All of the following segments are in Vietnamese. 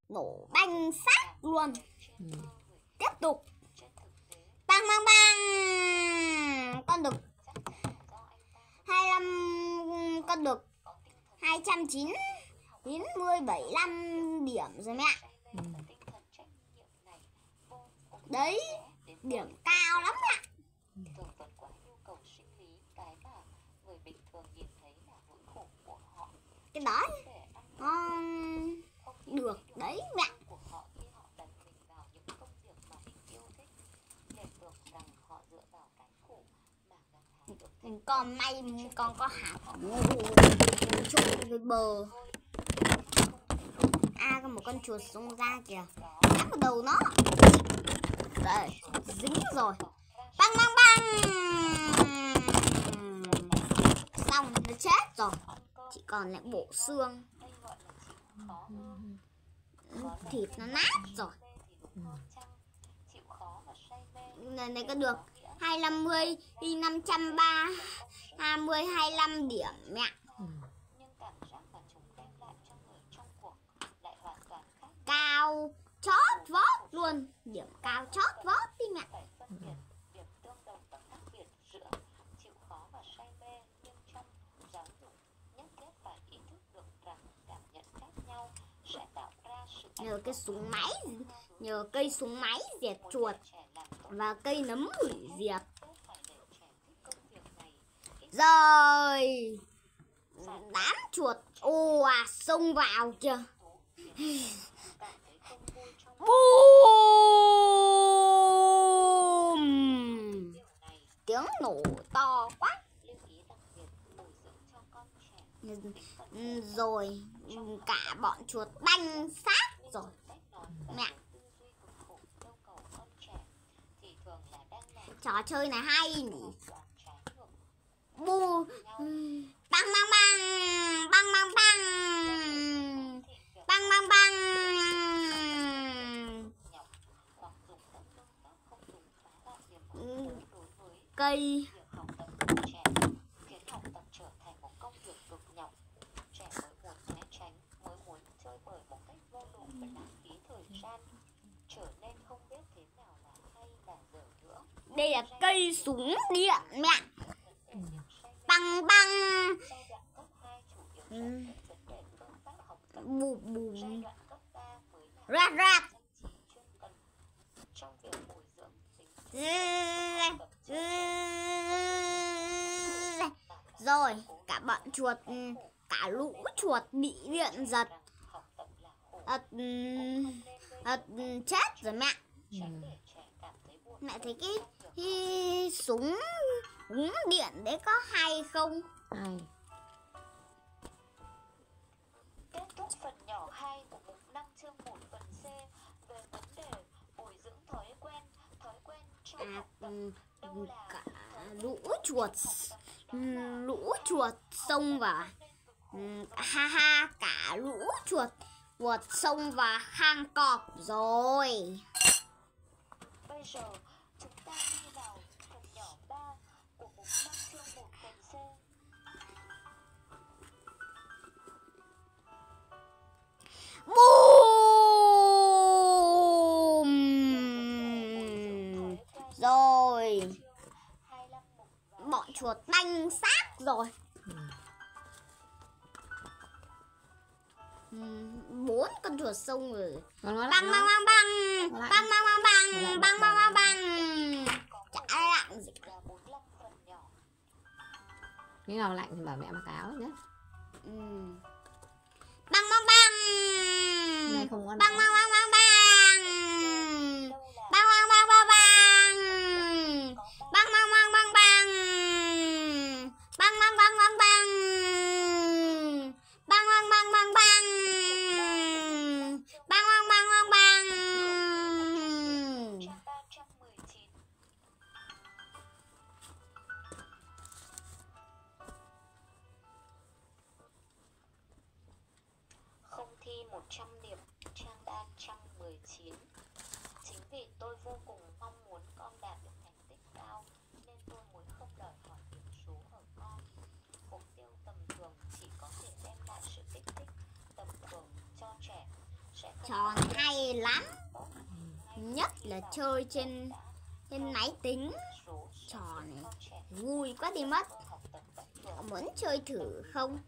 nổ banh xác luôn. Tiếp tục. Bang bang bang. Con được 25, con được 295 điểm rồi mẹ. Đấy, điểm cao lắm ạ. Cái đó được đấy mẹ. Con may con có hạt chuột với bờ. Có một con chuột xông ra kìa. Cắm vào đầu nó. Đây, dính rồi. Bang bang bang. Xong, nó chết rồi. Chỉ còn lại bộ xương. Thịt nó nát rồi. Này có được 250, 530, 25 điểm mẹ. Cao chót vót luôn. Điểm cao chót vót đi mẹ. Nhờ cây súng máy diệt chuột và cây nấm hủy diệt. Rồi đám chuột xông vào kìa. Boom! Tiếng nổ to quá. Rồi cả bọn chuột banh xác rồi mẹ. Trò chơi này hay nhỉ. Bang bang bang. Bang bang bang. Bang bang bang. Cây đây là cây súng điện mẹ. Băng băng. Bù bù. Rát rát. Rồi cả bọn chuột, cả lũ chuột bị điện giật. Chết rồi mẹ. Mẹ thấy cái súng điện đấy có hay không? Hay. Kết thúc phần nhỏ 2 của mục 5 chương 1 phần C về vấn đề bồi dưỡng thói quen trong học tập. Cả lũ chuột xông vào. Cả lũ chuột xông vào hang cọp rồi. Bây giờ chúng ta đi vào phần nhỏ 3 của mục 5 chương 1 phần C. Boom! Rồi bọn chuột banh xác rồi. 4 con chuột xông rồi. Băng băng băng băng. Băng băng băng băng. Băng băng băng băng. Chả lặng gì cả. Nếu nào lạnh thì bảo mẹ mặc áo nhé. Băng băng băng. Này không có băng băng băng băng băng. Băng băng băng băng băng. Băng băng băng băng băng. Băng băng băng băng băng. Băng băng băng băng băng. Băng băng băng băng băng. Không thi 100 điểm, trang 319. Chính vì tôi vô cùng mong muốn con đạt được thành tích cao nên tôi mới không đòi hỏi điểm số ở con. Mục tiêu tầm thường chỉ có thể đem lại sự kích thích tầm thường cho trẻ, sẽ Trò này hay lắm. Nhất là chơi trên máy tính. Trò này vui quá đi mất. Có muốn chơi thử không?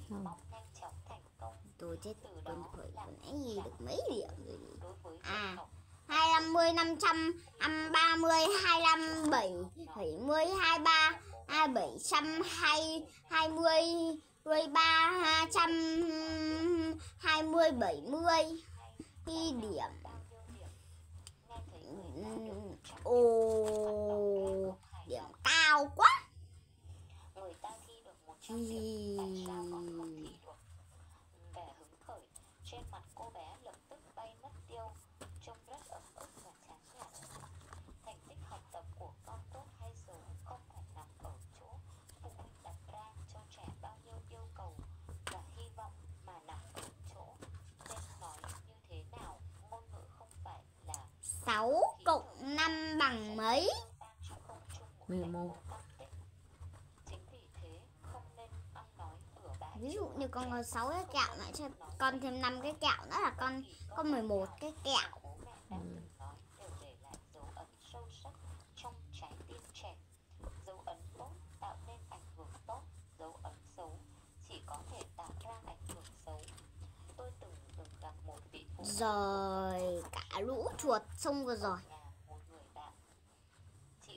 Tôi chết con khởi con ấy được mấy điểm rồi đi. 250, 500, 30, 25, 70, 23, 720, 320, 70 điểm. Ồ, điểm cao quá. Trên mặt cô bé lập tức bay mất tiêu, trông rất ấm ức và chán nản. Thành tích học tập của con tốt hay xấu không phải nằm ở chỗ phụ huynh đặt ra cho trẻ bao nhiêu yêu cầu và hy vọng, mà nằm ở chỗ nên nói như thế nào. Ngôn ngữ không phải là 6 cộng 5 bằng mấy? 11. Chính vì thế không nên ăn nói bừa bãi. Ví dụ như con có 6 cái kẹo lại cho con thêm 5 cái kẹo nữa là con có 11 cái kẹo. Đều để lại dấu ấn sâu sắc trong trái tim trẻ. Dấu ấn tốt tạo nên ảnh hưởng tốt, dấu ấn xấu chỉ có thể tạo ra ảnh hưởng xấu. Tôi từng gặp một vị phụ huynh Rồi cả lũ chuột xong rồi rồi. một người bạn. Chị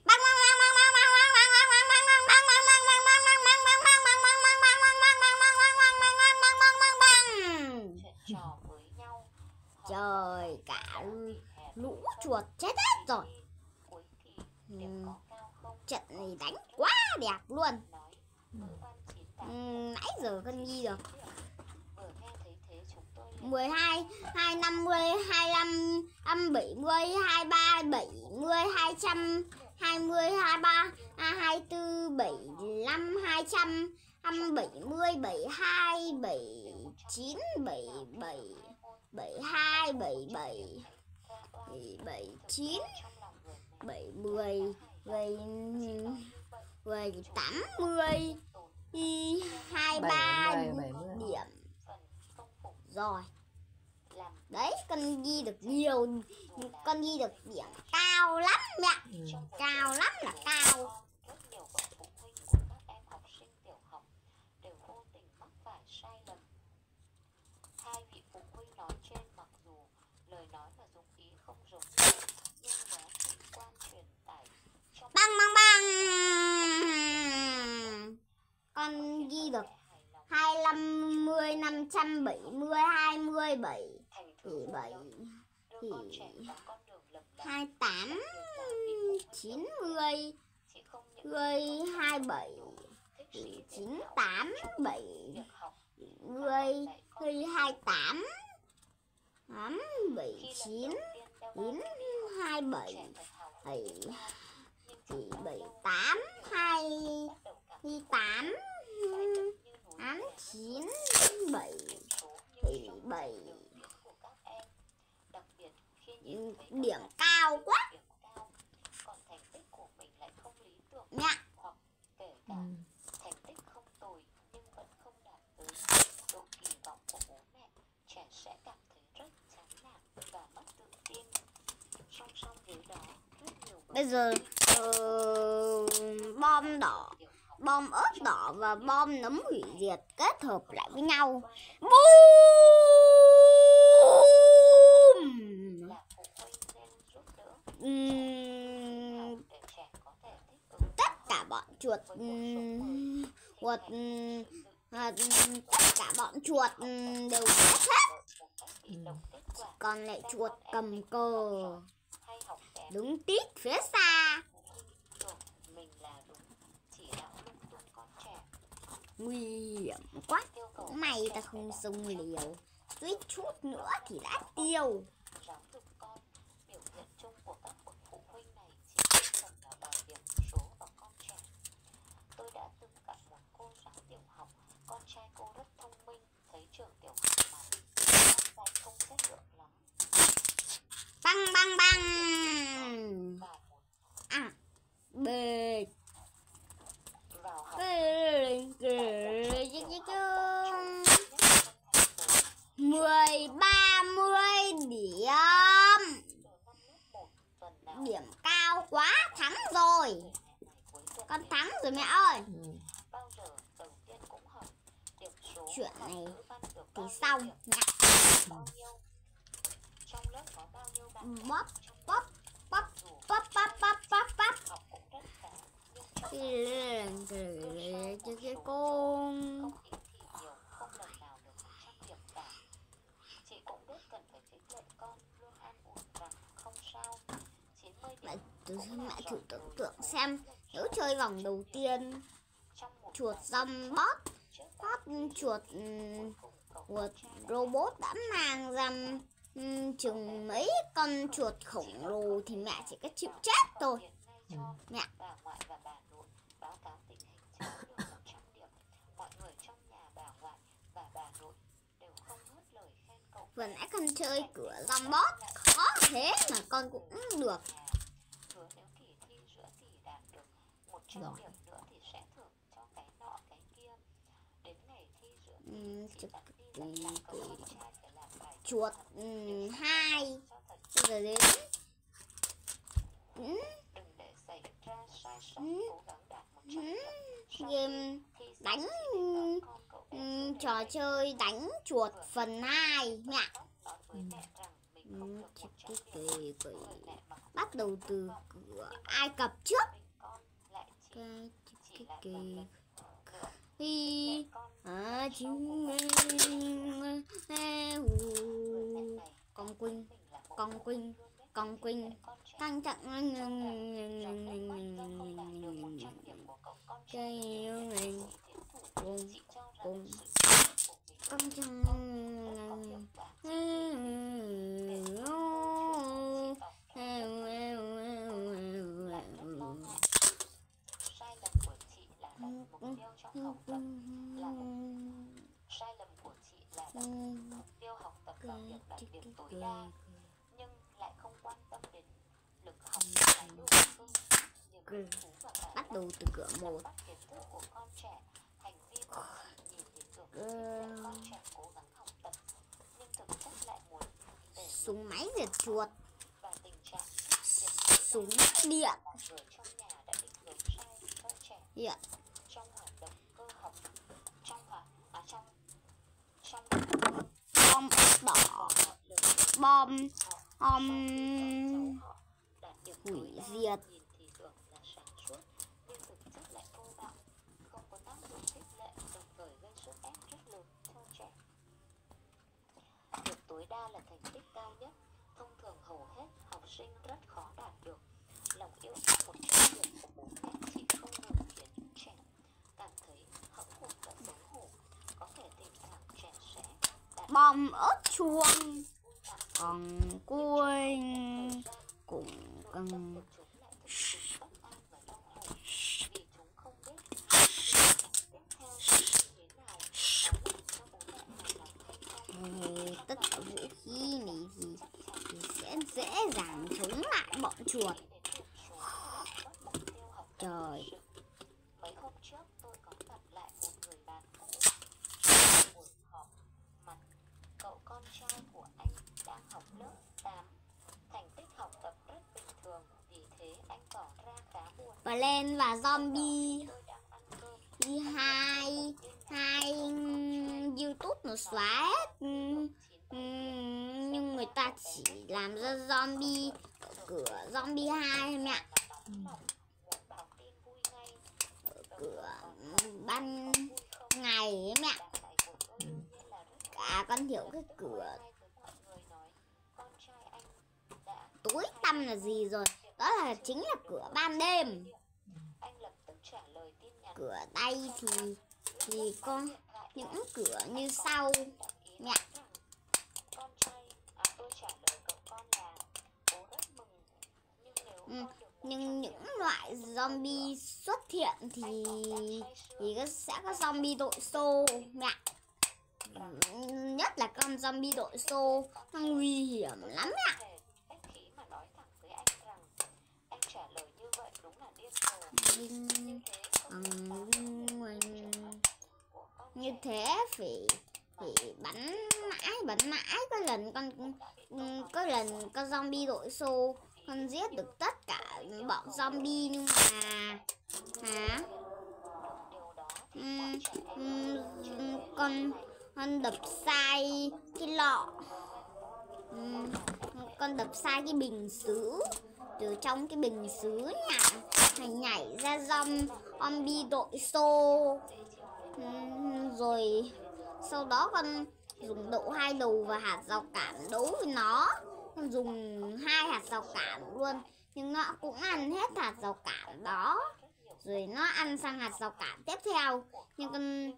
chuyện trò với nhau. Trời, cả lũ chuột chết hết rồi. Cuối kỳ điểm có cao không? Trận này đánh quá đẹp luôn. Nói ngữ văn 98 Nãy giờ con ghi được vừa nghe thấy thế chúng tôi liền 12, 250, 25, 70, 23, 70, 200, 20, 23, 24, 75, 200, 70, 72, 79, 77, 72, 77, 79, 70, 80, 23 điểm. Rồi. Đấy, con ghi được nhiều, con ghi được điểm cao lắm mẹ. Cao lắm là cao. rất nhiều bậc phụ huynh của các em học sinh tiểu học đều vô tình mắc phải sai lầm. Hai vị phụ huynh nói trên mặc dù lời nói và dụng ý không giống nhau, nhưng giá trị quan truyền tải trong Băng băng băng. Con ghi được 25, 570, 27, thành thì thử 7, đưa con trẻ vào con đường lầm lạc. 28, 90, Chị không những 27, thích thì sĩ 98, 7, việc học 10, 28, 79, 9, 27, trẻ phải hào hứng 7, nhưng thì chẳng bao lâu 78, 2, bắt đầu cảm 8, phải như núi 8, 9, 7, số như thì trong 7. đầu tiên của các em, đặc biệt khi nhìn thấy Điểm cao quá điểm cao, còn thành tích của mình lại không lý tưởng, mẹ. hoặc kể cả thành tích không tồi nhưng vẫn không đạt tới độ kỳ vọng của bố mẹ, trẻ sẽ cảm thấy rất chán nản và mất tự tin. Song song với đó, rất nhiều bậc Bây giờ bom đỏ, bom ớt đỏ và bom nấm hủy diệt kết hợp lại với nhau. Boom! là phụ huynh nên giúp đỡ để trẻ có thể thích ứng Tất cả bọn chuột tất cả bọn chuột đều chết hết. một cách bị động kết quả. Còn lại chuột cầm cờ Hay học kém đứng tít phía xa. tưởng mình là đúng, chỉ đạo lung tung con trẻ. Nguy hiểm quá. Yêu cầu May ta không xông liều, suýt chút nữa thì đã tiêu. giáo dục con, biểu hiện chung của các bậc phụ huynh này chỉ đơn thuần là đòi điểm số vào con trẻ. Tôi đã từng gặp một cô giáo tiểu học, con trai cô rất thông minh, thấy trường tiểu học mà dạy không chất lượng lắm Băng băng băng. và muốn Bê. vào học 10, 30 điểm cao quá, thắng rồi. Con thắng rồi mẹ ơi. Chuyện này thì xong nha. Bóp bóp bóp bóp bóp bóp bóp bóp. Cái con mẹ thử tưởng tượng xem, nếu chơi vòng đầu tiên chuột zombot chuột robot đã mang ra chừng mấy con chuột khổng lồ thì mẹ chỉ có chịu chết thôi. Mẹ vừa nãy con chơi cửa zombot khó thế mà con cũng được. Rồi. Chuột 2 bây giờ đến game đánh trò chơi đánh chuột phần 2 mẹ. Bắt đầu từ cửa Ai Cập trước. Con quỳnh căng chặn chơi yêu mình cùng con chăng Sai lầm của chị là đặt mục tiêu học tập vào việc đạt điểm tối đa, nhưng lại không quan tâm đến lực học và nội dung, niềm thú và bắt đầu từ cửa 1. bắt kiến thức của con trẻ, hành vi của nhìn thấy tưởng để con trẻ cố gắng học tập, nhưng thực chất lại muốn để Súng máy diệt chuột, và tình trạng súng điện người trong nhà đã định hướng sai cho trẻ điện trong hoạt động cơ học, trong bom đỏ, bom hủy diệt. nhìn thì tưởng là sáng suốt nhưng thực chất lại thô bạo, không có tác dụng khích lệ, đồng thời gây sức ép rất lớn cho trẻ. Điểm tối đa là thành tích cao nhất, thông thường hầu hết học sinh rất khó đạt được. Lòng yêu thích một trách nhiệm của bố mẹ chỉ không ngừng khiến những trẻ cảm thấy hẫng hụt và xấu hổ. Có thể thỉnh thoảng trẻ sẽ Bom ớt chuông, còn cua cũng cần tất cả vũ khí này thì sẽ dễ dàng chống lại bọn chuột. Trời, mấy hôm trước tôi có gặp lại một người bạn cũ buổi họp mặt. Cậu con trai của anh đang học lớp 8, thành tích học tập rất bình thường, vì thế anh tỏ ra khá buồn. Plan và zombie Tôi đang ăn cơm đi hai YouTube nó xóa hết, nhưng người ta chỉ làm ra zombie ở cửa zombie 2 mẹ. Ở cửa ban ngày ấy mẹ. Con hiểu cái cửa tối tăm là gì rồi, đó là chính là cửa ban đêm. Cửa đây thì có những cửa như sau mẹ. Nhưng những loại zombie xuất hiện thì sẽ có zombie đội xô mẹ. Nhất là con zombie đội xô nó nguy hiểm lắm ạ. Như thế phải bắn mãi. Có lần con zombie đội xô con giết được tất cả bọn zombie nhưng mà hả? Con đập sai cái lọ. Con đập sai cái bình sứ. Từ trong cái bình sứ nhảy ra zombie đội xô. Rồi sau đó con dùng độ 2 đầu và hạt rào cản đấu với nó. Con dùng 2 hạt rào cản luôn, nhưng nó cũng ăn hết hạt rào cản đó. Rồi nó ăn sang hạt rào cản tiếp theo. Nhưng con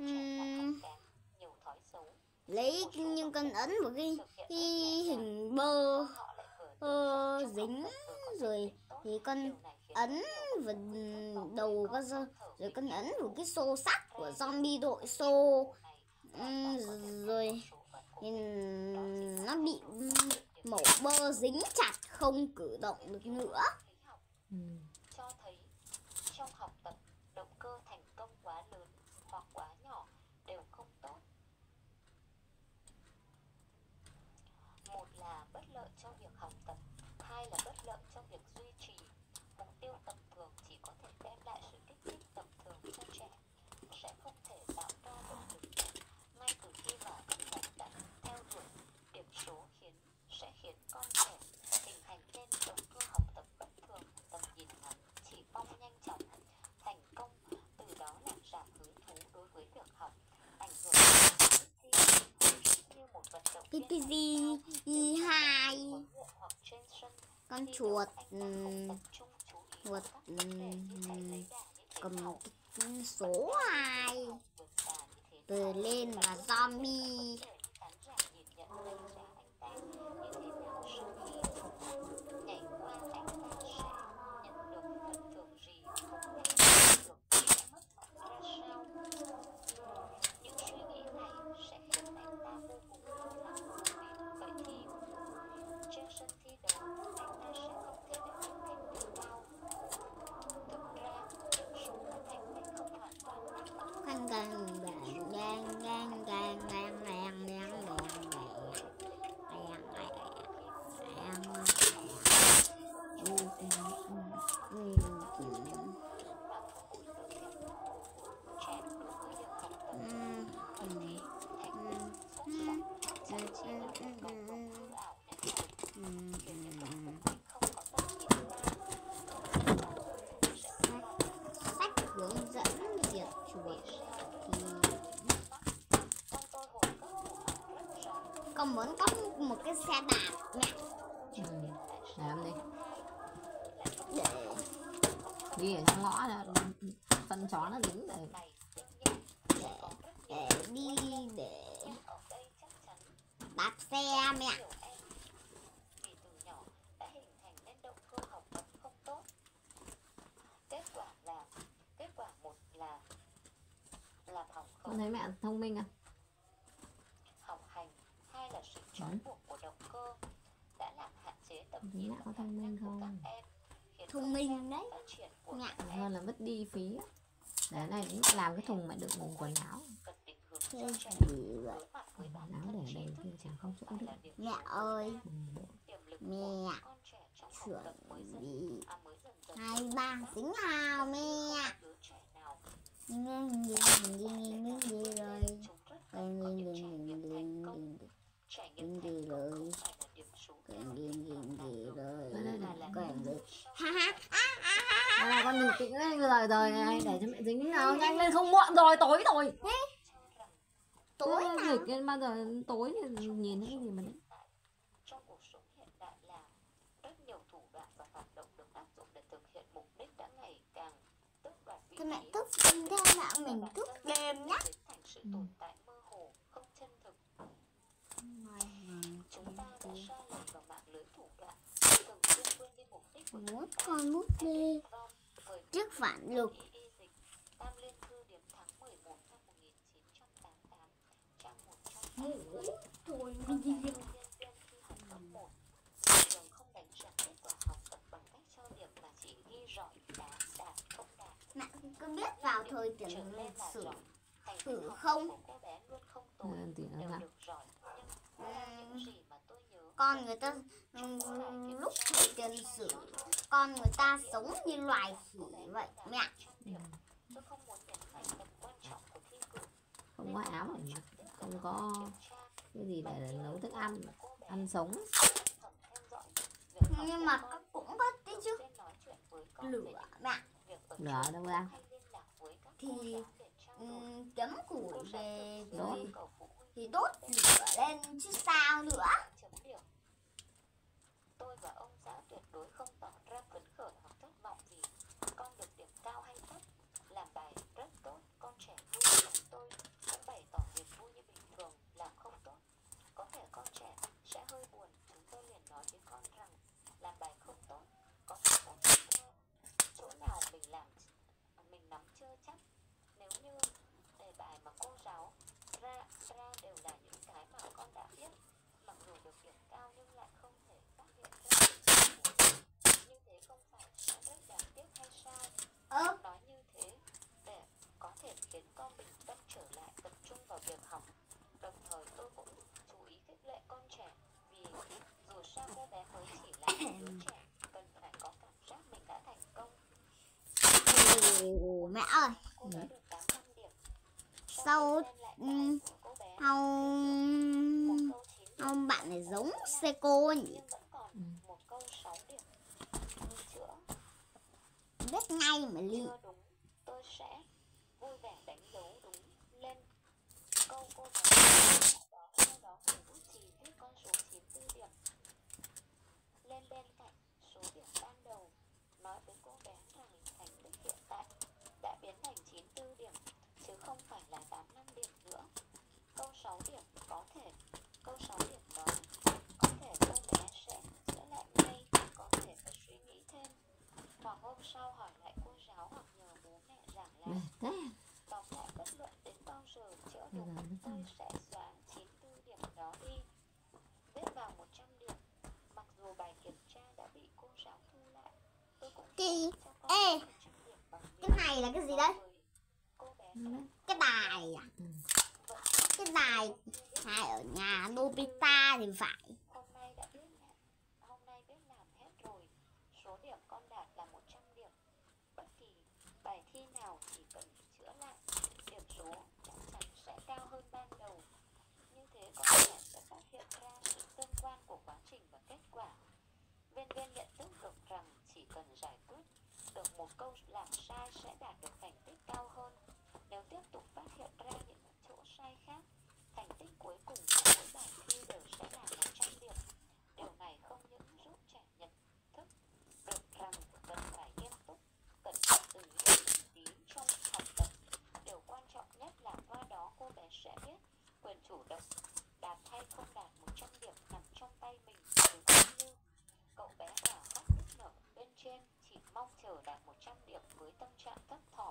nhưng con ấn vào cái hình bơ dính. Rồi thì con ấn vào đầu con, rồi con ấn vào cái xô sắt của zombie đội xô. Rồi thì nó bị mẩu bơ dính chặt, không cử động được nữa. Cho thấy trong học tập, động cơ thành công quá lớn hoặc quá nhỏ đều không tốt. Một là bất lợi trong việc học tập, hai là bất lợi trong việc duy trì. Mục tiêu tầm thường chỉ có thể đem lại sự kích thích tầm thường cho trẻ, sẽ không thể tạo ra động lực ngay từ khi mà các bạn đã theo đuổi điểm số sẽ khiến con trẻ hình thành nên động cơ học tập bất thường, tầm nhìn ngắn, chỉ mong nhanh chóng thành công, từ đó làm giảm hứng thú đối với việc học, ảnh hưởng đến thi như một vận động viên PPG2 con chuột cầm số 2 từ lên là zombie. Sách hướng dẫn diệt chuột con muốn có một cái xe đạp mẹ. Làm đi. Đi ở trong ngõ là phân chó nó đứng để đạp xe mẹ. con thấy mẹ thông minh à? Học hành, hai là sự trói buộc của động cơ đã làm hạn chế tầm nhìn mẹ có thông minh không? Thông minh đấy mẹ. Hơn là vứt đi phí. Đấy này làm cái thùng mẹ đựng quần áo. Cái gì vậy? Quần áo để đây kia chẳng không chỗ đựng. Mẹ ơi, mẹ chuẩn bị 23 sinh hào mẹ. Gì rồi? Con đừng tĩnh lên rồi này để cho mẹ dính nào nhanh lên không muộn rồi, tối rồi. Tối nào? Lên bao giờ tối thì nhìn thấy cái gì mà đấy. Trong cuộc sống hiện đại là rất nhiều thủ đoạn và hoạt động được áp dụng để thực hiện mục đích đã ngày càng tước đoạt vị trí. Thế mẹ thức đêm theo nào mình thức đêm nhá. Thành sự tồn tại mơ hồ, không chân thực. Chúng ta đã sa lầy vào mạng lưới thủ đoạn, thường xuyên quên đi mục đích của Muốn con bút đi trước phản lực. Tam Liên Thư điểm tháng 11 năm 1988, trang 100. Thôi Nhân viên khi học cấp 1 thường không đánh giá kết quả học tập bằng cách cho điểm mà chỉ ghi giỏi, đạt, không đạt. Mẹ có biết vào thời điểm lịch sử thử không? Cô bé luôn không tồi, Thì nó đều là được giỏi, nhưng những gì mà tôi nhớ con người ta lúc thời tiền sử con người ta sống như loài khỉ vậy mẹ. Tôi không muốn nhấn mạnh tầm quan trọng của thi cử. Không có áo để mặc, không có cái gì để nấu thức ăn, ăn sống. Nhưng mà cũng có tí chứ. Lửa mẹ. Lửa đâu ra? Thì chấm củi về rồi thì đốt lửa lên chứ sao nữa. Tôi và ông xã tuyệt đối không tỏ ra phấn khởi hoặc thất vọng vì con được điểm cao hay thấp. Làm bài rất tốt, con trẻ vui. Tôi cũng bày tỏ niềm vui như bình thường. Làm không tốt, có thể con trẻ sẽ hơi buồn. Chúng tôi liền nói với con rằng làm bài không tốt, có thể có chỗ nào mình nắm chưa chắc. Nếu như đề bài mà cô giáo ra đều là những cái mà con đã biết, mặc dù được điểm cao nhưng lại không thể phát hiện ra. Như thế không phải là rất đáng tiếc hay sao? Nói như thế để có thể khiến con bình tâm trở lại, tập trung vào việc học. Đồng thời tôi cũng chú ý khích lệ con trẻ, vì dù sao cô bé mới chỉ là một đứa trẻ, cần phải có cảm giác mình đã thành công. Mẹ ơi, sau ông bạn này giống Seiko nhỉ? Biết ngay mà Ly. Tôi sẽ vui vẻ đánh dấu đúng lên câu cô bé. Sau đó mình bút chì viết con số 94 điểm lên bên cạnh số điểm ban đầu, nói với cô bé rằng thành tích hiện tại đã biến thành 94 điểm chứ không phải là 85 điểm nữa. Câu 6 điểm đó có thể cô bé sẽ chữa lại ngay, có thể phải suy nghĩ thêm, hoặc hôm sau hỏi lại cô giáo hoặc nhờ bố mẹ giảng lại. Tóm lại bất luận đến bao giờ chữa đúng, tôi sẽ xóa 94 điểm đó đi, viết vào 100 điểm. Mặc dù bài kiểm tra đã bị cô giáo thu lại, tôi cũng cho con 100 điểm bằng cái này là cái gì đấy? Cái đài à? Cái đài ở nhà Nobita thì phải. Hôm nay biết làm hết rồi. Số điểm con đạt là 100 điểm. Bất kỳ bài thi nào chỉ cần chữa lại, điểm số chắc chắn sẽ cao hơn ban đầu. Như thế con trẻ sẽ phát hiện ra sự tương quan của quá trình và kết quả. Viên nhận thức được rằng chỉ cần giải quyết được một câu làm sai sẽ đạt được thành tích cao hơn. Nếu tiếp tục phát hiện ra những chỗ sai khác, thành tích cuối cùng của mỗi bài thi đều sẽ là 100 điểm. Điều này không những giúp trẻ nhận thức được rằng cần phải nghiêm túc, cẩn thận từng ly từng tí trong học tập. Điều quan trọng nhất là qua đó cô bé sẽ biết quyền chủ động đạt hay không đạt 100 điểm nằm trong tay mình. Cũng như cậu bé ở khóc nức nở bên trên chỉ mong chờ đạt 100 điểm với tâm trạng thấp thỏm.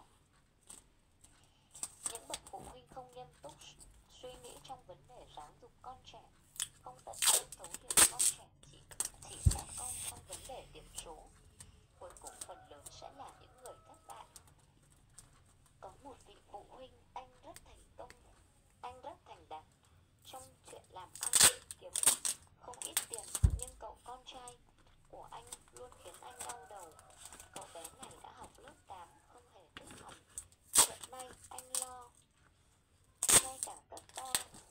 Những bậc phụ huynh không nghiêm túc suy nghĩ trong vấn đề giáo dục con trẻ, không tận tâm thấu hiểu con trẻ, chỉ sát con trong vấn đề điểm số, cuối cùng phần lớn sẽ là những người thất bại. Có một vị phụ huynh, anh rất thành đạt trong chuyện làm ăn, kiếm được không ít tiền, nhưng cậu con trai của anh luôn khiến anh đau đầu. Cậu bé này đã học lớp 8, không hề thích học. Hiện nay anh lo ngay cả cấp 3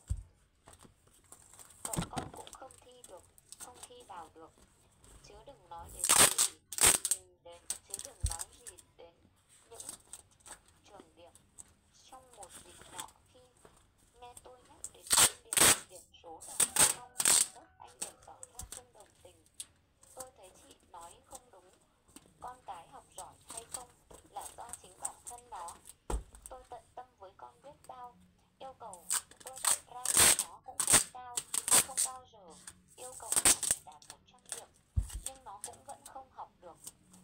cậu con cũng không thi vào được, chứ đừng nói gì đến những trường điểm. Trong một dịp nọ, khi nghe tôi nhắc đến điểm số và trong lớp, anh liền tỏ ra không đồng tình. Tôi thấy chị nói không đúng, con cái học giỏi hay không là do chính bản thân nó. Tôi tận tâm với con biết bao, yêu cầu tôi đặt ra với nó cũng không bao giờ yêu cầu nó phải đạt 100 điểm, nhưng nó cũng vẫn không học được.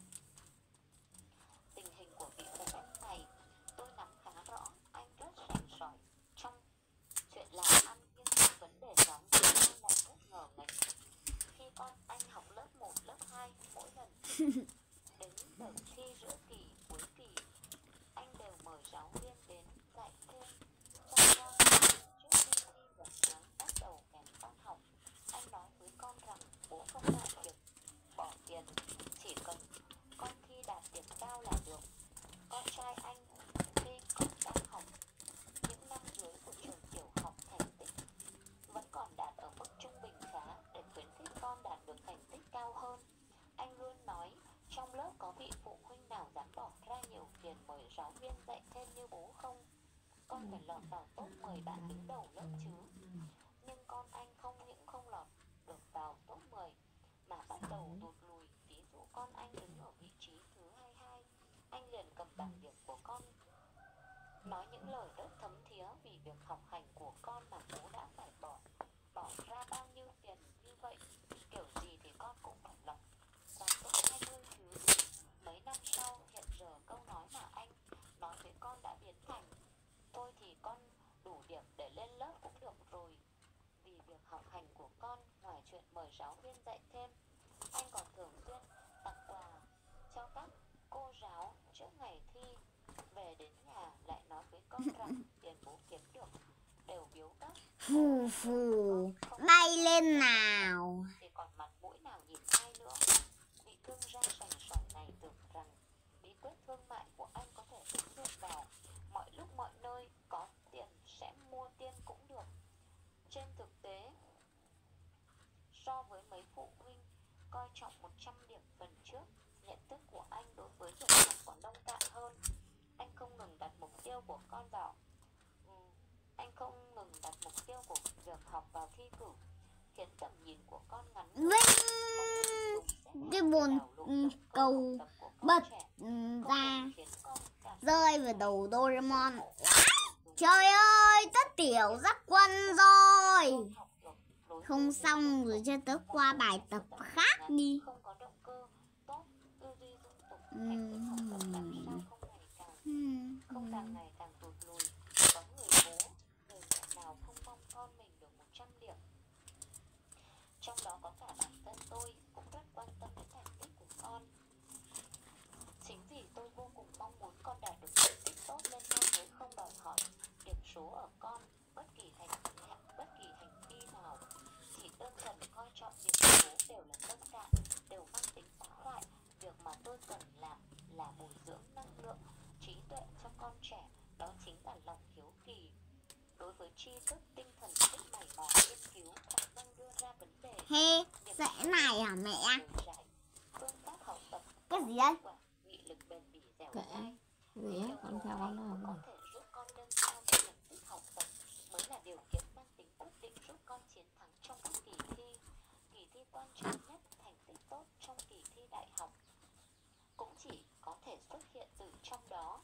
Tình hình của vị phụ huynh này tôi nắm khá rõ. Anh rất rành giỏi trong chuyện làm ăn, nhưng vấn đề giáo dục anh lại rất ngờ nghệch. Khi con anh học lớp 1, lớp 2, mỗi lần đến đợt thi giữa kỳ, cuối kỳ, anh đều mời giáo viên đến dạy thêm. Sau đó, trước khi thi vào tháng bắt đầu kèm con học, anh nói với con rằng vị phụ huynh nào dám bỏ ra nhiều tiền mời giáo viên dạy thêm như bố không? Con phải lọt vào top 10 bạn đứng đầu lớp chứ. Nhưng con anh không những không lọt được vào top 10 mà bắt đầu tụt lùi. Ví dụ con anh đứng ở vị trí thứ 22, anh liền cầm bảng điểm của con, nói những lời rất thấm thía vì việc học hành của con mà bố đã phải bỏ ra bao nhiêu tiền như vậy. Kiểu gì thì con cũng phải lọt vào top 20 chứ. Mấy năm sau, hiện giờ câu nói mà anh nói với con đã biến thành: thôi thì con đủ điểm để lên lớp cũng được rồi. Vì việc học hành của con, ngoài chuyện mời giáo viên dạy thêm, anh còn thường xuyên tặng quà cho các cô giáo trước ngày thi. Về đến nhà lại nói với con rằng tiền bố kiếm được đều biếu các Phù phù, bay lên nào. thì còn mặt mũi nào nhìn ai nữa. Vị thương gia sành sỏi này tưởng rằng bí quyết thương mại của anh có thể ứng dụng vào mọi lúc mọi nơi, có tiền sẽ mua tiên cũng được. Trên thực tế, so với mấy phụ huynh coi trọng 100 điểm phần trước, nhận thức của anh đối với việc học còn nông cạn hơn. Anh không ngừng đặt mục tiêu của con vào anh không ngừng đặt mục tiêu của việc học vào thi cử, khiến tầm nhìn của con ngắn Vinh, cái bồn cầu bật ra rơi vào đầu Doraemon. Trời ơi, tất tiểu giác quân rồi. Không xong rồi cho tớ qua bài tập khác đi. không có động cơ tốt, tư duy dung tục, thành tích học tập làm sao không càng ngày càng tụt lùi. Có người bố, người mẹ nào không mong con mình được 100 điểm. Trong đó có cả bản thân tôi cũng rất quan tâm đến thành tích của con. Chính vì tôi vô cùng mong muốn con đạt được thành tích tốt nên tôi mới không đòi hỏi điểm số ở con bất kỳ hành vi nào. Chỉ đơn thuần coi trọng điểm số đều là tâm trạng, đều mang tính phá hoại. Việc mà tôi cần làm là bồi dưỡng năng lượng, trí tuệ cho con trẻ, đó chính là lòng hiếu kỳ. Đối với tri thức, tinh thần thích mày mò nghiên cứu, khả năng đưa ra vấn đề. He, dễ này hả mẹ? Phương pháp học tập, Cái gì đấy? nghị lực bền bỉ dẻo Kệ, dai. gì á, con theo con nó Có thể giúp con nâng cao thành tích học tập mới là điều kiện mang tính quyết định giúp con chiến thắng trong các kỳ thi. Kỳ thi quan trọng nhất, thành tích tốt trong kỳ thi đại học cũng chỉ có thể xuất hiện từ trong đó.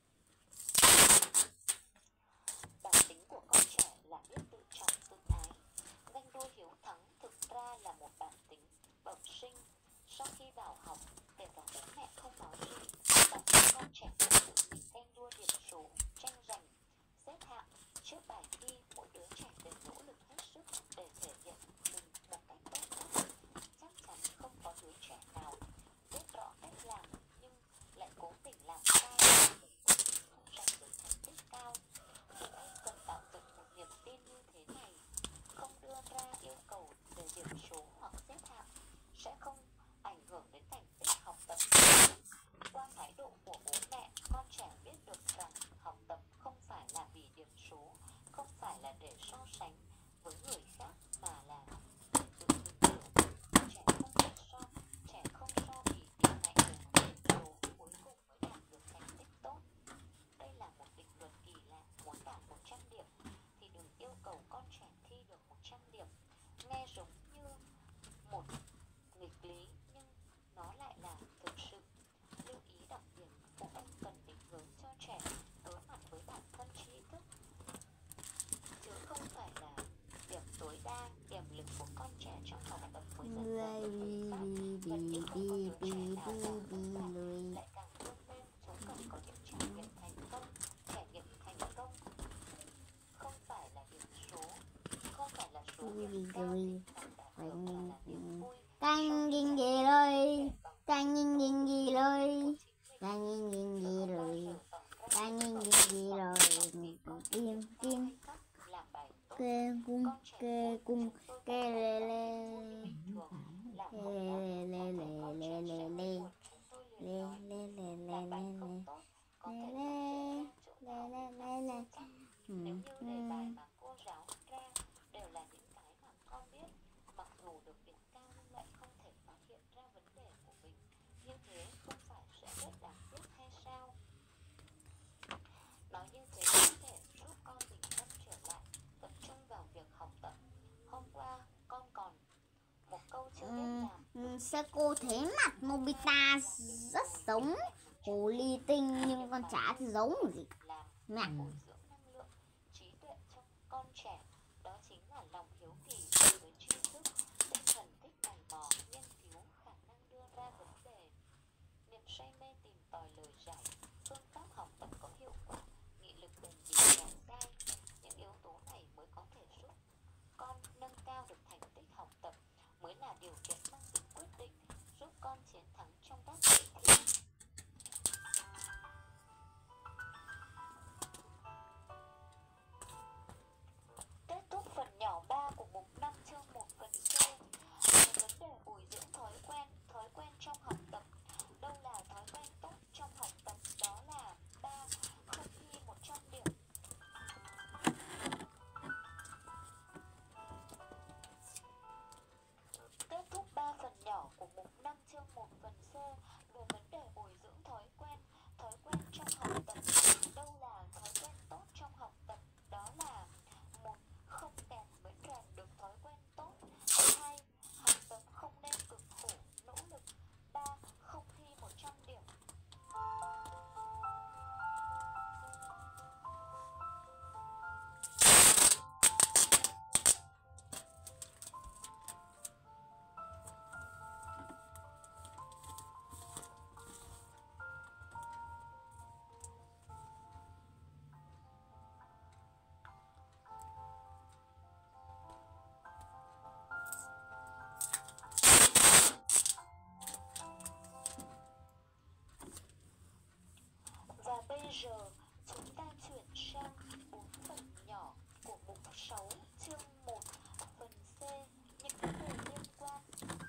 Bản tính của con trẻ là biết tự trọng tự ái. Ganh đua hiếu thắng thực ra là một bản tính bẩm sinh. Sau khi vào học, kể cả bố mẹ không nói gì, bản thân con trẻ cũng tự mình ganh đua điểm số, tranh giành, xếp hạng. Trước bài thi, mỗi đứa trẻ đều nỗ lực hết sức để thể hiện mình một cách tốt nhất. Chắc chắn không có đứa trẻ nào biết rõ cách làm nhưng lại cố tình làm sai để không giành được thành tích cao. Phụ huynh cần tạo dựng một niềm tin như thế này, không đưa ra yêu cầu về điểm số hoặc xếp hạng sẽ không ảnh hưởng đến thành tích học tập. Qua thái độ của bố mẹ, con trẻ biết được rằng học tập không phải là vì điểm số, không phải là để so sánh với người khác mà là để tự mình hiểu. Trẻ không so vì điểm này được điểm số cuối cùng mới đạt được thành tích tốt. Đây là một định luật kỳ lạ. Muốn đạt 100 điểm thì đừng yêu cầu con trẻ thi được 100 điểm. Nghe giống như một nghịch lý nhưng nó lại là thực sự. Lưu ý đặc biệt, phụ huynh cần định hướng cho trẻ đối mặt với bản thân trí thức, chứ không phải là điểm tối đa, tiềm lực của con trẻ trong học tập mới dần dần được khởi phát. Gần như không có đứa trẻ nào càng vững vàng lại càng vươn lên. Chúng cần có những trải nghiệm thành công. Không phải là điểm số, không phải là số điểm cao, mà đạt được là niềm vui. Canh nhìn gì rồi, canh nhìn gì rồi, canh nhìn gì rồi, canh nhìn gì rồi. Kim kim kê cung kê lê lê lê lê lê lê lê lê lê lê lê lê lê. Nếu như đề bài mà cô giáo ra đều là những cái mà con biết, mặc dù được điểm cao nhưng lại không thể phát hiện ra vấn đề của mình, như thế Seiko thấy mặt Nobita rất giống hồ ly tinh, nhưng con chả thì giống gì. Mẹ. bồi dưỡng năng lượng, trí tuệ trong con trẻ. Đó chính là lòng hiếu kỳ đối với tri thức, tinh thần thích mày mò, nghiên cứu, khả năng đưa ra vấn đề, niềm say mê tìm tòi lời giải, phương pháp học tập có hiệu quả, nghị lực bền bỉ dẻo dai. Những yếu tố này mới có thể giúp con nâng cao được thành tích học tập, mới là điều kiện mang tính quyết định giúp con chiến thắng trong các kỳ thi. Kết thúc phần nhỏ 3 của mục 5 chương 1 phần C. Về vấn đề bồi dưỡng thói quen trong học tập. Đâu là thói quen tốt trong học tập? Đó là 3. Không thi 100 điểm. Kết thúc 3 phần nhỏ của mục 5 chương 1 phần C về vấn đề bồi dưỡng thói quen trong học tập. Đâu là thói quen tốt trong học tập? Đó là 1. Không kèm mới rèn được thói quen tốt. 2. Học tập không nên cực khổ, nỗ lực. 3. Không thi 100 điểm. Và bây giờ chúng ta chuyển sang 4 phần nhỏ của mục 6 chương 1 phần C, những vấn đề liên quan.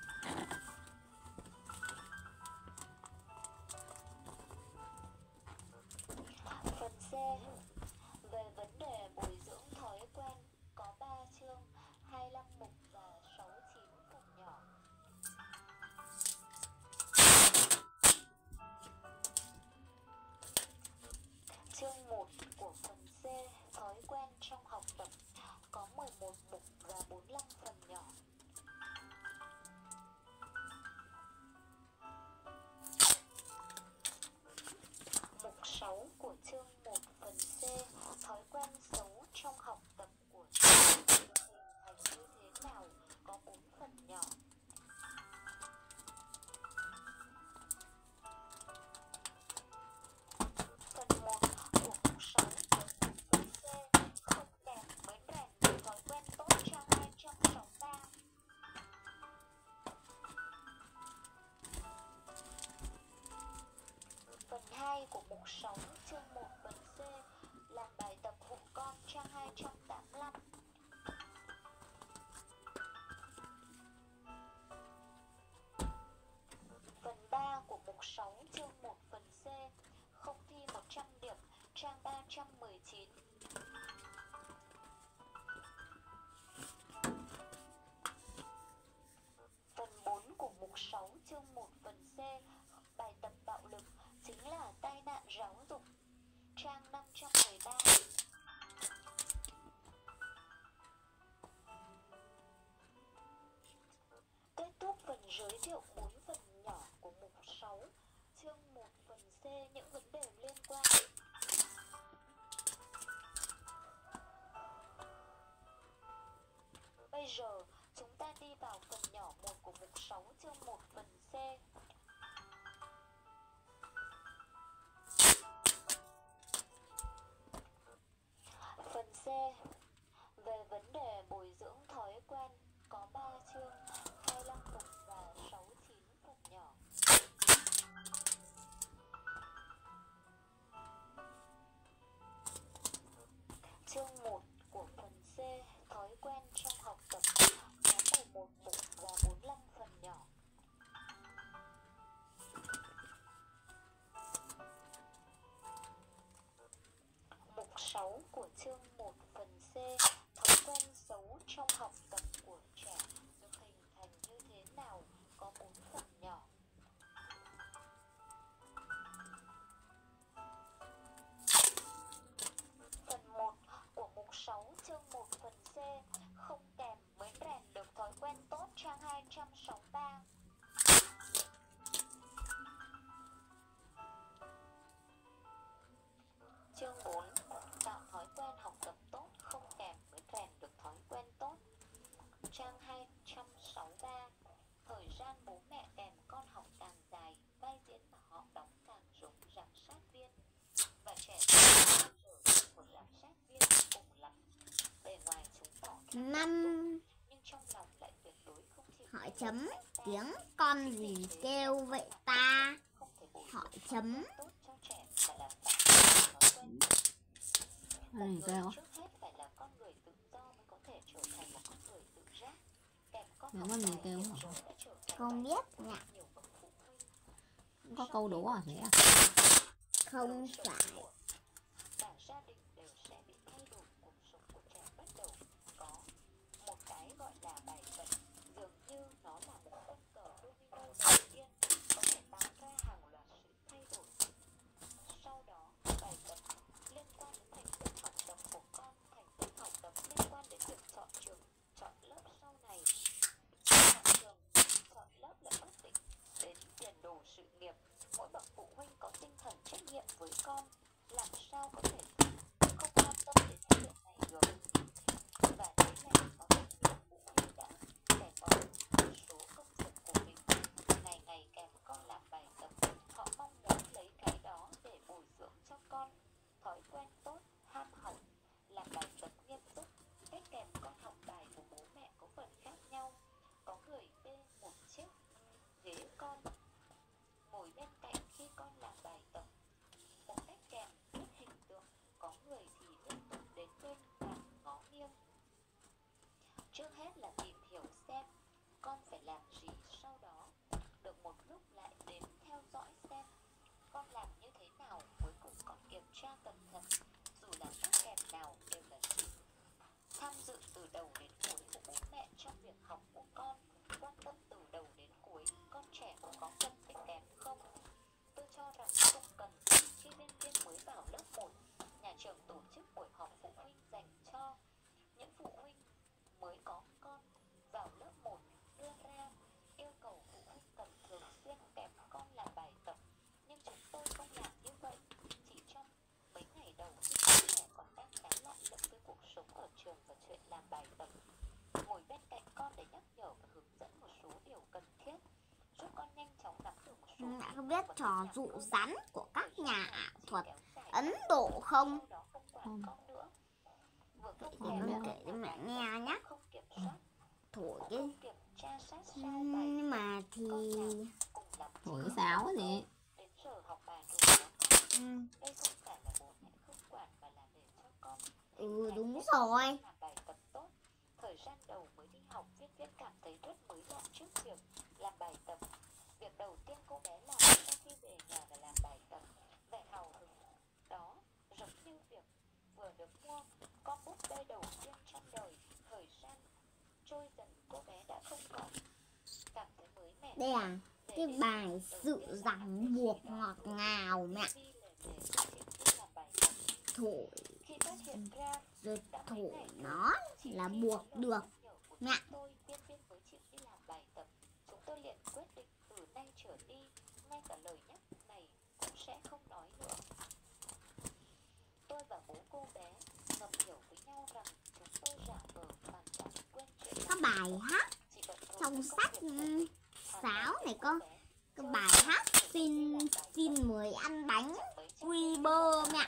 Phần C về vấn đề bồi dưỡng thói quen có 3 chương, 25 mục và 69 phần nhỏ. Chương 1 của phần C, thói quen trong học tập, có 11 mục và 45 phần nhỏ. Mục 6 của chương 1 phần C, thói quen xấu trong học tập của trẻ hình thành như thế nào, có 4 phần nhỏ. Phần 1 của mục 6 của phần C, không kèm mới rèn được thói quen tốt, trang 263. Phần 2 của mục 6 chương 1 phần C, làm bài tập phụ con, trang 285. Phần 3 của mục 6 chương 1 phần C, không thi 100 điểm, trang 319. Phần 4 của mục 6 chương 1 phần C, bài tập bạo lực chính là tai nạn giáo dục, trang 513. Kết thúc phần giới thiệu 4 phần nhỏ của mục 6 chương 1 phần C, những vấn đề liên quan. Bây giờ chúng ta đi vào phần nhỏ 1 của mục 6 chương 1 phần C. Phần C về vấn đề bồi dưỡng thói quen có 3 chương, 25 mục và 69 phần nhỏ. Chương 1 của phần C, thói quen trong học tập, 5. nhưng trong lòng lại tuyệt đối không chịu Hỏi chấm, tiếng con gì kêu vậy ta? không thể bồi Hỏi chấm. tốt cho trẻ mà làm phá thói quen. Cái này kêu Trước hết phải là con người tự do mới có thể trở thành một con người tự giác. Kèm con nếu học mà mình bài kêu hiện hả? rồi đã trở thành Không biết nha. nhiều bậc phụ huynh Có câu đố à thế à? Không phải. cả gia đình đều sẽ bị thay đổi. Cuộc sống của trẻ bắt đầu có một cái gọi là bài tập, dường như nó là một quân cờ domino đầu tiên có thể tạo ra hàng loạt sự thay đổi. Sau đó bài tập liên quan đến thành tích học tập của con, thành tích học tập liên quan đến việc chọn trường, chọn lớp sau này. Chọn trường, chọn lớp là quyết định đến tiền đồ sự nghiệp. Mỗi bậc phụ huynh có tinh thần trách nhiệm với con, làm sao có thể không quan tâm đến những việc này được. Và thế này có rất nhiều phụ huynh đã bẻ bỏ một số công việc của mình, ngày ngày kèm con làm bài tập. Họ mong muốn lấy cái đó để bồi dưỡng cho con thói quen tốt, ham học, làm bài tập nghiêm túc. Cách kèm con học bài của bố mẹ có phần khác nhau. Có người bê một chiếc ghế con ngồi bên cạnh khi con làm bài tập, một cách kèm rất hình tượng. Có người thì liên tục đến bên và ngó nghiêng. Trước hết là tìm hiểu xem con phải làm gì, sau đó được một lúc lại đến theo dõi xem con làm như thế nào. Cuối cùng con kiểm tra cẩn thận, dù là các kèm nào đều là sự tham dự từ đầu đến cuối của bố mẹ trong việc học của con, quan tâm từ đầu đến cuối. Con trẻ có cần phải kèm không? Tôi cho rằng không cần. Khi sinh viên mới vào lớp 1, nhà trường tổ chức buổi họp phụ huynh dành cho những phụ huynh mới có con vào lớp 1, đưa ra yêu cầu phụ huynh cần thường xuyên kèm con làm bài tập. Nhưng chúng tôi không làm như vậy. Chỉ trong mấy ngày đầu khi con trẻ còn đang khá lạ lẫm với cuộc sống ở trường và chuyện làm bài tập, ngồi bên cạnh con để nhắc nhở và hướng dẫn một số điều cần thiết, giúp con nhanh chóng nắm được một số Đã biết trò dụ rắn của các nhà ảo thuật Ấn Độ không? Không. Thì con kể cho mẹ nghe nhé. Thổi cái nhưng mà thì Thổi cái sáo ấy gì? đúng rồi. Thời gian đầu mới đi học, Viên Viên cảm thấy rất mới lạ trước việc làm bài tập. Việc đầu tiên cô bé làm sau khi về nhà là làm bài tập. Vẻ hào hứng đó giống như việc vừa được mua con búp bê đầu tiên trong đời. Thời gian trôi dần, cô bé đã không còn cảm thấy mới mẻ. Đây à, cái bài sự ràng buộc ngọt ngào mẹ. Thổi rồi thổi nó là buộc được mẹ. Viên Viên mới chịu đi làm bài tập. Chúng tôi liền quyết định từ nay trở đi, ngay cả lời nhắc này cũng sẽ không nói nữa. Tôi và bố cô bé ngầm hiểu với nhau rằng chúng tôi giả vờ hoàn toàn quên chuyện Có bài hát trong sách sáo này có cái bài hát xin mời ăn bánh quy bơ mẹ.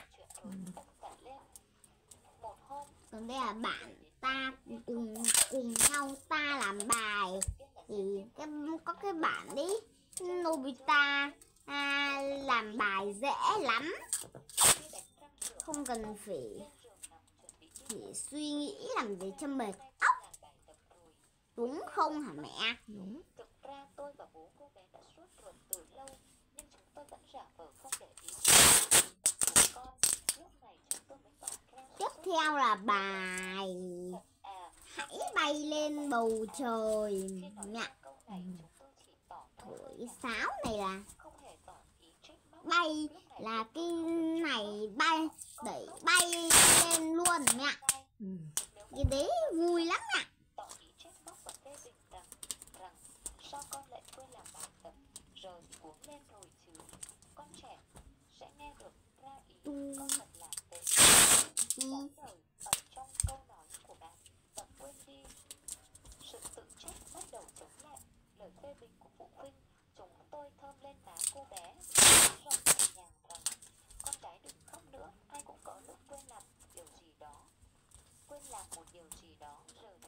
Còn đây là bạn ta cùng nhau ta làm bài thì có cái bản đi Nobita làm bài dễ lắm, không cần phải suy nghĩ làm gì cho mệt óc, đúng không hả mẹ? Đúng. Thực ra tôi và bố cô bé đã suốt ruột từ lâu, nhưng chúng tôi vẫn giả vờ không để ý của con. Lúc này chúng tôi mới tỏ ra. Tiếp theo là bài hãy bay lên bầu trời mẹ. Thổi sáo này là bay, là cái này bay đẩy bay lên luôn mẹ. Cái đấy vui lắm ạ. Tỏ ý trách móc và phê bình rằng sao con lại quên làm bài tập, giờ thì uống lên rồi chứ. Con trẻ sẽ nghe được ra ý con thật là tệ. Đáng đời ở trong câu nói của bạn và quên đi. Sự tự trách bắt đầu chống lại lời phê bình của phụ huynh. Chúng tôi thơm lên má cô bé, giọng nhẹ nhàng rằng con gái đừng khóc nữa, ai cũng có lúc quên làm điều gì đó. Quên làm một điều gì đó, giờ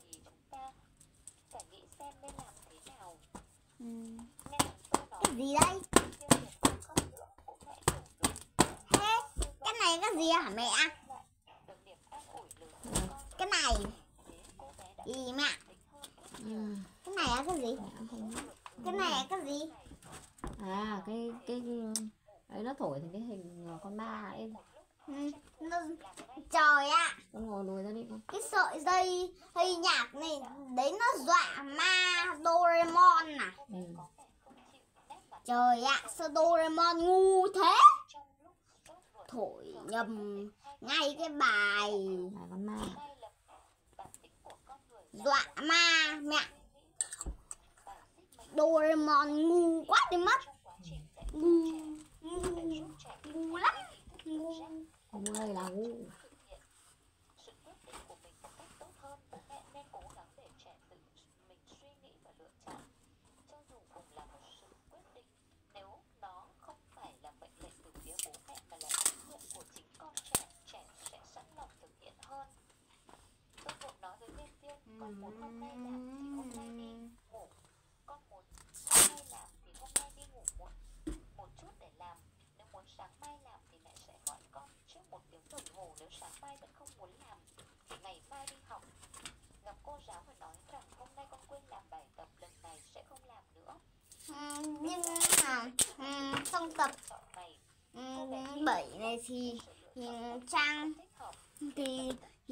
Trẻ nghĩ xem nên làm thế nào. Ừm, Nghe tôi nói Cái gì đây? riêng việc con khóc nữa, bố mẹ hiểu được. Thế cái này cái gì hả mẹ? Được niềm an ủi lớn của con. Cái này Thế cô bé đã gì mẹ? tính hơn rất nhiều. Cái này là cái gì? Cái này là cái gì? À cái ấy nó thổi thành cái hình con ma ấy. Nó, trời ạ, Con ngồi lùi ra đi con. cái sợi dây hay nhạc này đấy nó dọa ma Doraemon à? Ừ. Trời ạ, sao Doraemon ngu thế? Thổi nhầm ngay cái bài Là con ma. dọa ma mẹ. Doraemon ngu quá đi mất. Ngu lắm. Ngu. Không ơi là ngu. Sự quyết định của mình một cách tốt hơn, bố mẹ nên cố gắng để trẻ tự mình suy nghĩ và lựa chọn. Cho dù cùng là một sự quyết định, nếu nó không phải là mệnh lệnh từ phía bố mẹ mà là ý nguyện của chính con trẻ, trẻ sẽ sẵn lòng thực hiện hơn. Tôi vội nói với Viên Viên, con muốn hôm nay làm thì hôm nay đi ngủ. Con muốn hôm nay làm thì hôm nay đi ngủ muộn một chút để làm. Nếu muốn sáng mai làm thì mẹ sẽ gọi con trước 1 tiếng đồng hồ. Nếu sáng mai vẫn không muốn làm thì ngày mai đi học. Gặp cô giáo và nói rằng hôm nay con quên làm bài tập, lần này sẽ không làm nữa. Nhưng mà trong tập Chọn ngày 7 này thì Trang thích hợp thì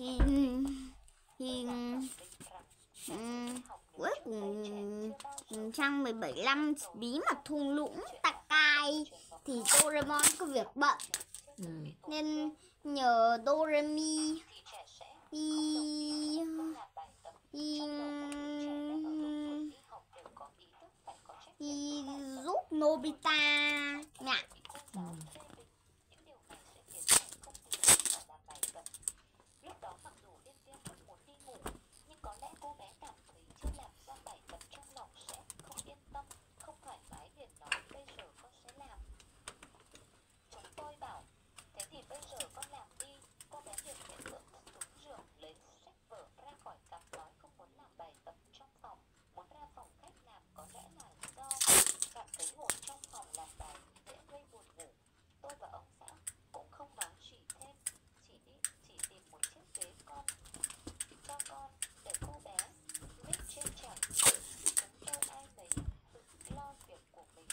cuối cùng Trang 17 bí mật thung lũng Takai thì Doraemon có việc bận nên nhờ Doremi thì trẻ sẽ đi không làm bài tập. Trong đầu mỗi đứa trẻ đang ở độ tuổi đi học đều có ý thức phải có trách nhiệm với bài tập. giúp Nobita mẹ. Cô giáo phê bình những điều này sẽ khiến trẻ không tự nhiên phải làm bài tập. Lúc đó mặc dù Viên Viên vẫn muốn đi ngủ, nhưng có lẽ cô bé cảm thấy chưa làm xong bài tập trong lòng sẽ không yên tâm, không thoải mái, liền nói bây giờ con sẽ làm. Chúng tôi bảo thế thì bây giờ con làm đi. Cô bé liền miễn cưỡng xuống giường lấy sách vở ra khỏi cặp, nói không muốn làm bài tập trong phòng, muốn ra phòng khách làm. Có lẽ là do cảm thấy ngồi trong phòng làm bài dễ gây buồn ngủ. Tôi và ông xã cũng không nói gì thêm, chỉ tìm một chiếc ghế con cho con để cô bé viết trên trần. Chúng tôi ai nấy tự lo việc của mình.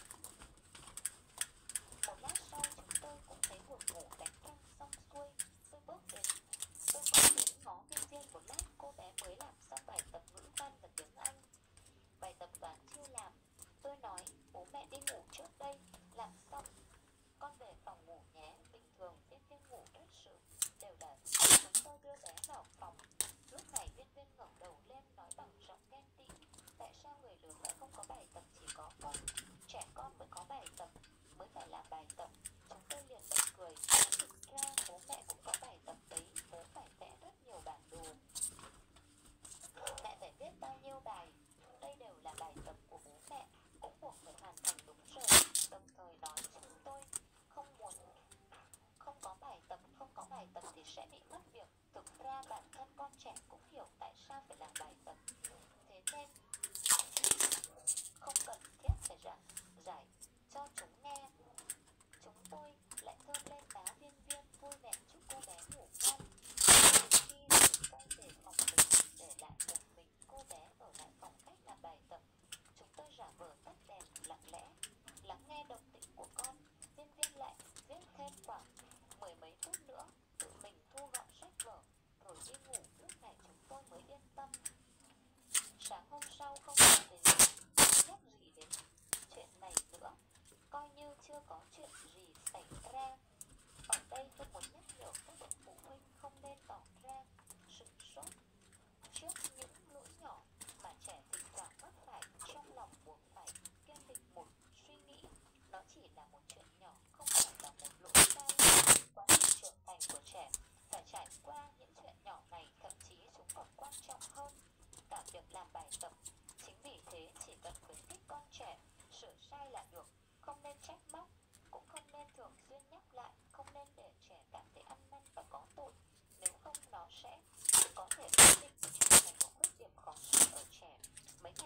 Một lát sau chúng tôi cũng thấy buồn ngủ, đánh răng xong xuôi. Tôi bước đến, tôi có đến ngó Viên Viên một lát. Cô bé mới làm xong bài tập ngữ văn và tiếng Anh. Bài tập toán chưa làm. Tôi nói bố mẹ đi ngủ trước đây, làm xong con về phòng ngủ nhé. Bình thường Viên Viên ngủ rất sớm, đều là chúng tôi đưa bé vào phòng. Lúc này Viên Viên ngẩng đầu lên nói bằng giọng ghen tị, tại sao người lớn lại không có bài tập, chỉ có con trẻ con mới có bài tập, mới phải làm bài tập. Chúng tôi liền bật cười. Thực ra bố mẹ cũng có bài tập đấy, bố phải vẽ rất nhiều bản đồ. Mẹ phải viết bao nhiêu bài, đây đều là bài tập của bố mẹ, cũng buộc phải hoàn thành đúng giờ. Đồng thời nói chúng tôi không có bài tập thì sẽ bị mất việc. Thực ra bản thân con trẻ cũng hiểu tại sao phải làm bài tập, thế nên không cần thiết phải giải cho chúng nghe. Chúng tôi lại thơm lên tá Viên Viên, vui vẻ chúc cô bé ngủ ngon. Khi quay về phòng mình để lại một mình cô bé ở lại phòng khách làm bài tập, chúng tôi giả vờ tắt đèn lặng lẽ lắng nghe động tĩnh của con. Viên Viên lại viết thêm khoảng 10 mấy phút nữa, tự mình thu gọn sách vở rồi đi ngủ. Lúc này chúng tôi mới yên tâm. Sáng hôm sau không còn đến nhắc gì đến chuyện này nữa, coi như chưa có chuyện gì xảy ra. Ở đây tôi muốn nhắc nhở các bậc phụ huynh không nên tỏ ra sửng sốt trước những lỗi nhỏ mà trẻ thỉnh thoảng mắc phải, trong lòng buộc phải kiên định một suy nghĩ, nó chỉ là một chuyện nhỏ, không phải là một lỗi sai. Quá trình trưởng thành của trẻ phải trải qua những chuyện nhỏ này, thậm chí chúng còn quan trọng hơn cả việc làm bài tập. Chính vì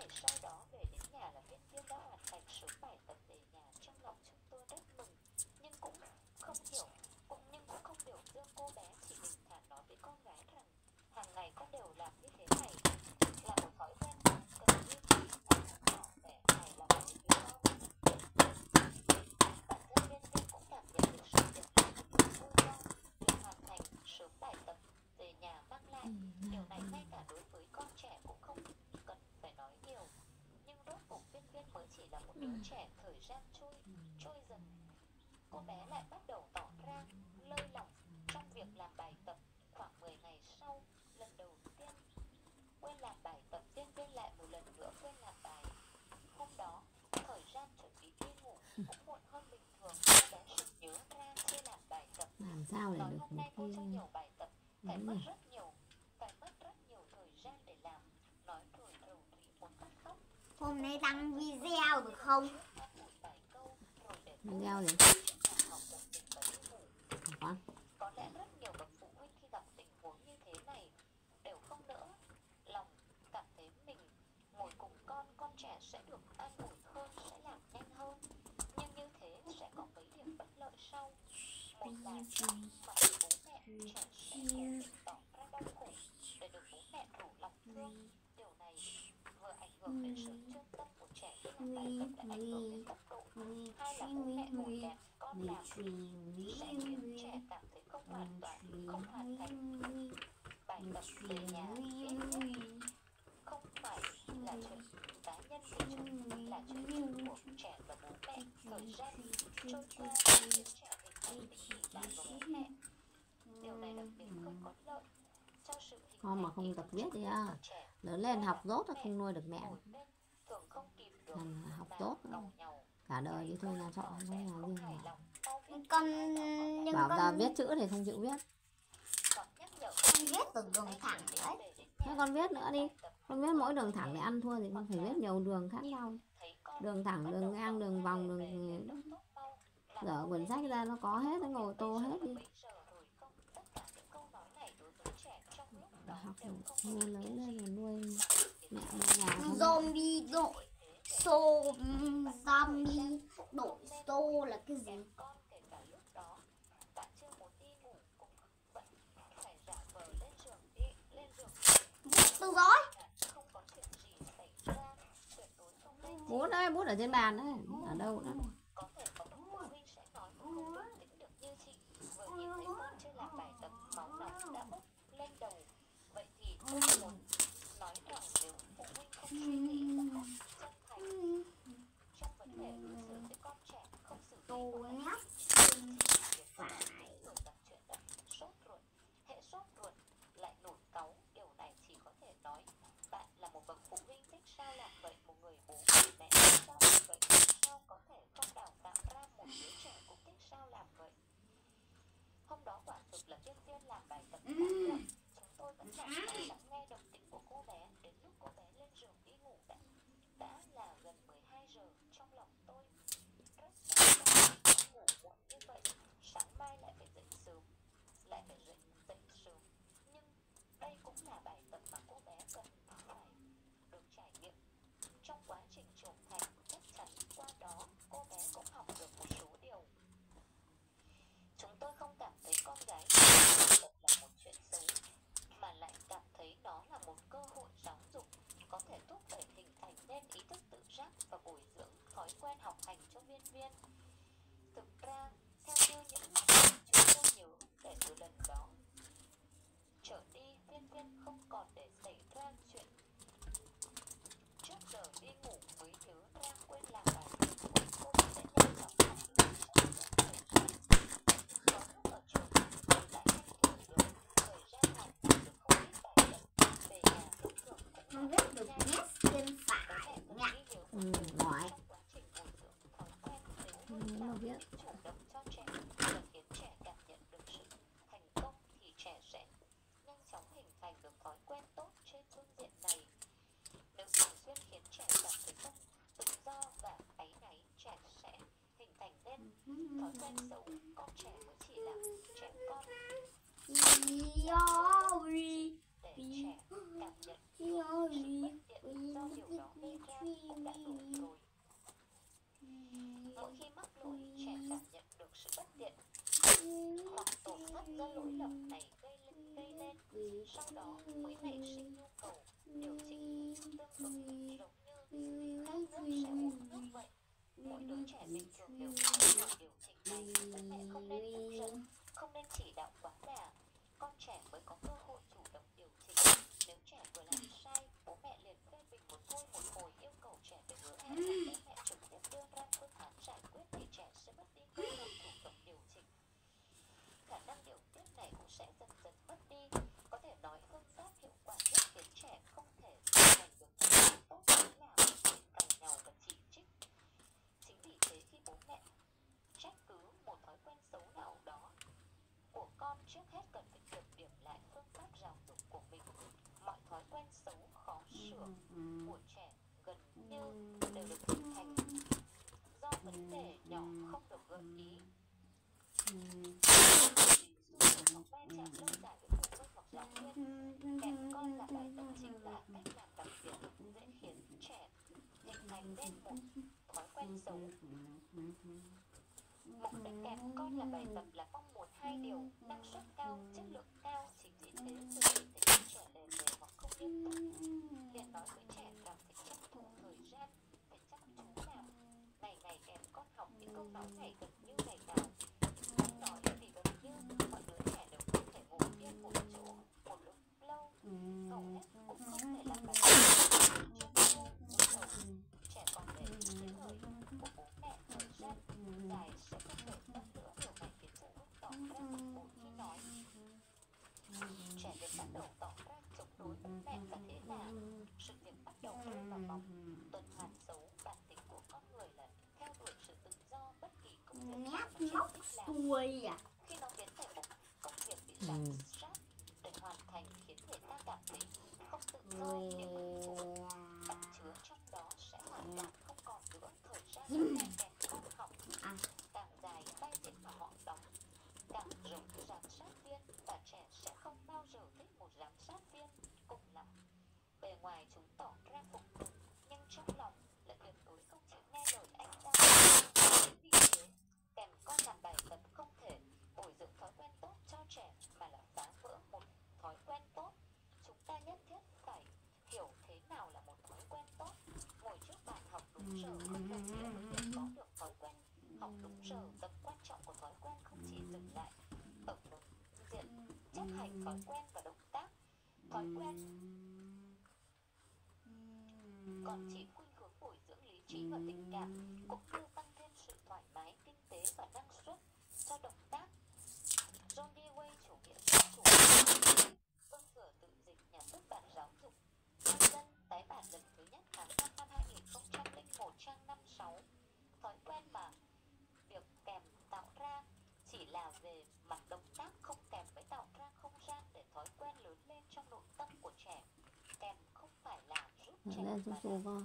ngày sau đó về đến nhà là Viên Viên đã hoàn thành số bài tập về nhà. Trong lòng chúng tôi rất mừng, nhưng cũng không biểu dương cô bé, chỉ bình thản nói với con gái rằng hàng ngày con đều làm như thế này là một thói quen cần duy trì và tỏ vẻ hài lòng với đứa con. Bản thân Viên Viên cũng cảm nhận được sự tiện lợi vui do việc hoàn thành sớm bài tập về nhà mang lại. Điều này ngay cả đối với con trẻ cũng không cần phải nói nhiều. Nhưng rốt cuộc Viên Viên mới chỉ là một đứa trẻ, thời gian trôi dần. Cô bé lại bắt đầu tỏ ra lơi lỏng trong việc làm bài tập. Khoảng 10 ngày sau, lần đầu tiên quên làm bài tập, Viên Viên lại một lần nữa quên làm bài. Hôm đó, thời gian chuẩn bị đi ngủ cũng muộn hơn bình thường. Cô bé sực nhớ ra chưa làm bài tập. Làm sao để Nói được hôm một nay cô cái cho nhiều bài tập, phải đúng mất rồi. rất nhiều thời gian để làm. Nói rồi rầu rĩ muốn bắt khóc. Hôm nay đăng video được không? Video gì con? Có lẽ rất nhiều bậc phụ huynh khi gặp tình huống như thế này đều không nỡ lòng, cảm thấy mình ngồi cùng con trẻ sẽ được an ủi hơn, sẽ làm nhanh hơn. Nhưng như thế sẽ có mấy điểm bất lợi sau. Một là mà bố mẹ trẻ sẽ cố tình tỏ ra đau khổ để được bố mẹ đủ lòng thương. Điều này vừa ảnh hưởng đến sự chuyên tâm của trẻ khi làm bài tập, lại ảnh hưởng đến tốc độ. Hai là bố mẹ ngồi kèm con làm sẽ khiến trẻ cảm thấy không hoàn thành bài tập về nhà. Không phải là chuyện cá nhân của chúng, là chuyện chung của trẻ và bố mẹ. Thời gian trôi qua khiến trẻ hình thành tình cảm với bố mẹ. Điều này đặc biệt không có lợi cho sự hình Con mà thành không kỷ tập luật viết thì của trẻ. lớn lên học dốt là không nuôi được mẹ. Ngồi bên thường không kìm được Học mà tốt càu nhàu. cả đời đi thuê nhà trọ không có nhà Không riêng hài mà. lòng sau viết Con nhưng Bảo ta con viết chữ thì không chịu viết. hoặc nhắc nhở viết từ đường thẳng đấy. Thế con viết nữa đi. Con viết mỗi đường thẳng để ăn thua thì con phải viết nhiều đường khác nhau. Đường thẳng, đường ngang, đường vòng, đường dở quyển sách ra nó có hết, nó ngồi tô hết đi. Học nuôi lớn lên là nuôi mẹ nuôi nhà không. Zombie đội zombie đội xô là cái gì? Từ rồi. Bút đấy, bút ở trên bàn đấy. Ở đâu đó. Có thể có bậc phụ huynh sẽ nói không bình tĩnh được như chị, vừa nhìn thấy con chưa làm bài tập máu nóng đã bốc lên đầu. Vậy thì tôi muốn nói rằng nếu phụ huynh không suy nghĩ một cách chân thành trong vấn đề đối xử với con trẻ, không xử lý phải người gặp chuyện đã sốt ruột, hệ sốt ruột lại nổi cáu. Điều này chỉ có thể nói bạn là một bậc phụ huynh thích sao làm vậy, một người bố người mẹ thích sao làm vậy. Sao có thể không đào tạo ra một đứa trẻ cũng thích sao làm vậy? Hôm đó quả thực là Viên Viên làm bài tập quá muộn. Chúng tôi vẫn chẳng thể lắng nghe động tĩnh của cô bé. Đến lúc cô bé lên giường đi ngủ đã là gần 12 giờ. Trong lòng tôi rất sợ ngủ muộn như vậy, sáng mai lại phải dậy sớm, nhưng đây cũng là bài tập mà cô bé cần phải được trải nghiệm. Trong quá trình trưởng thành, chắc chắn qua đó cô bé cũng học được một số điều. Chúng tôi không cảm thấy con gái bài tập là một chuyện xấu, mà lại cảm thấy đó là một cơ hội giáo dục, có thể thúc đẩy hình thành nên ý thức tự giác và bồi dưỡng thói quen học hành cho Viên Viên. Thực ra, theo như những chúng tôi nhớ, kể từ lần đó trở đi, Viên Viên không còn để xảy ra chuyện trước giờ đi ngủ mới nhớ ra quên làm bài tập. Cô sẽ nhanh chóng học được có lúc ở trường cô đã tranh thủ được thời gian học được không ít bài tập, về nhà lúc thường cũng Con viết được nét bên phải nha. Giỏi. trong quá trình bồi dưỡng thói quen nếu Nếu mà viết chủ động cho trẻ và khiến trẻ cảm nhận được sự thành công thì trẻ sẽ nhanh chóng hình thành được thói quen tốt trên phương diện này. Nếu thường xuyên khiến trẻ cảm thấy không tự do và áy náy, trẻ sẽ hình thành nên thói quen xấu. Con trẻ mới chỉ là trẻ con để trẻ cảm nhận được sự bất tiện do điều đó gây cũng đã đủ rồi. Mỗi khi mắc lỗi, trẻ cảm nhận được sự bất tiện hoặc tổn thất do lỗi lầm này gây lên, sau đó mới nảy sinh nhu cầu điều chỉnh tương ứng, giống như khát nước sẽ uống nước vậy. Mỗi đứa trẻ bình thường đều có thể điều chỉnh này, bố mẹ không nên tức giận, không nên chỉ đạo quá đà, con trẻ mới có cơ hội chủ động điều chỉnh. Nếu trẻ vừa làm sai, bố mẹ liền phê bình một thôi một hồi, yêu cầu trẻ phải hứa hẹn rằng bố mẹ trực tiếp đưa ra phương án giải quyết, thì trẻ sẽ mất đi cơ hội chủ động điều chỉnh. Khả năng điều tiết này cũng sẽ dần dần mất đi. Có thể nói phương pháp hiệu quả nhất khiến trẻ không thể thực hành được thói quen tốt chính là cằn nhằn và chỉ trích. Chính vì thế khi bố mẹ trách cứ một thói quen xấu nào đó của con, trước hết cần phải kiểm điểm lại phương pháp giáo dục của mình. Mọi thói quen xấu khó sửa của trẻ gần như đều được hình thành do vấn đề nhỏ không được gợi ý. Va chạm lâu dài với phụ huynh hoặc giáo viên kèm con là bài tập chính là cách làm đặc biệt dễ khiến trẻ hình thành nên một thói quen xấu. Mục đích kèm con là bài tập là mong muốn hai điều: năng suất cao, chất lượng cao. Chính vì thế sự tình tình trẻ lề mề hoặc không nghiêm túc, liền nói với trẻ rằng phải tranh thủ thời gian, phải chăm chú làm. Ngày kèm con học những câu nói này gần như ngày nào. Không nói thì gần như mọi đứa trẻ đều không thể ngồi yên một chỗ một lúc lâu, hầu hết cũng không thể làm bài tập trên trẻ còn để ý cái lời của bố mẹ. Thời gian dài sẽ không để mất nữa. Điều này khiến phụ huynh tỏ ra bực bội khi nói. Trẻ liền bắt đầu tỏ ra chống đối bố mẹ, và thế là sự việc bắt đầu rơi vào vòng tuần hoàn xấu. Bản tính của con người là theo đuổi sự tự do, bất kỳ công việc nào mà trẻ thích làm. Khi nó biến thành một công việc bị giám sát để hoàn thành, khiến người ta cảm thấy không tự do, niềm hứng thú ẩn chứa trong đó sẽ hoàn toàn không còn nữa. Thời gian bố mẹ kèm con học càng dài, vai diễn mà họ đóng càng giống giám sát viên, và trẻ sẽ không bao giờ thích một giám sát viên. Cùng lắm, bề ngoài chúng tỏ ra phục tùng, nhưng trong lòng lại tuyệt đối không chịu nghe lời anh ta. Vì thế, kèm con làm bài tập không thể bồi dưỡng thói quen tốt cho trẻ, mà là phá vỡ một thói quen tốt. Chúng ta nhất thiết phải hiểu thế nào là một thói quen tốt. Ngồi trước bàn học đúng giờ không đồng nghĩa với việc có được thói quen học đúng giờ. Tầm quan trọng của thói quen không chỉ dừng lại ở một diện chấp hành thói quen và động tác. Thói quen còn chỉ khuynh hướng bồi dưỡng lý trí và tình cảm, cũng như tăng thêm sự thoải mái, kinh tế và năng suất cho động tác. John Dewey, chủ nghĩa dân chủ, Vương Thừa Tự Dịch, nhà xuất bản Giáo dục Nhân dân, tái bản lần thứ nhất tháng 5 năm 2001, trang 56. Thói quen mà việc kèm tạo ra chỉ là về mặt động tác, không kèm với tạo ra không gian để thói quen lớn lên trong nội tâm của trẻ. Kèm không phải là giúp trẻ lên mà su con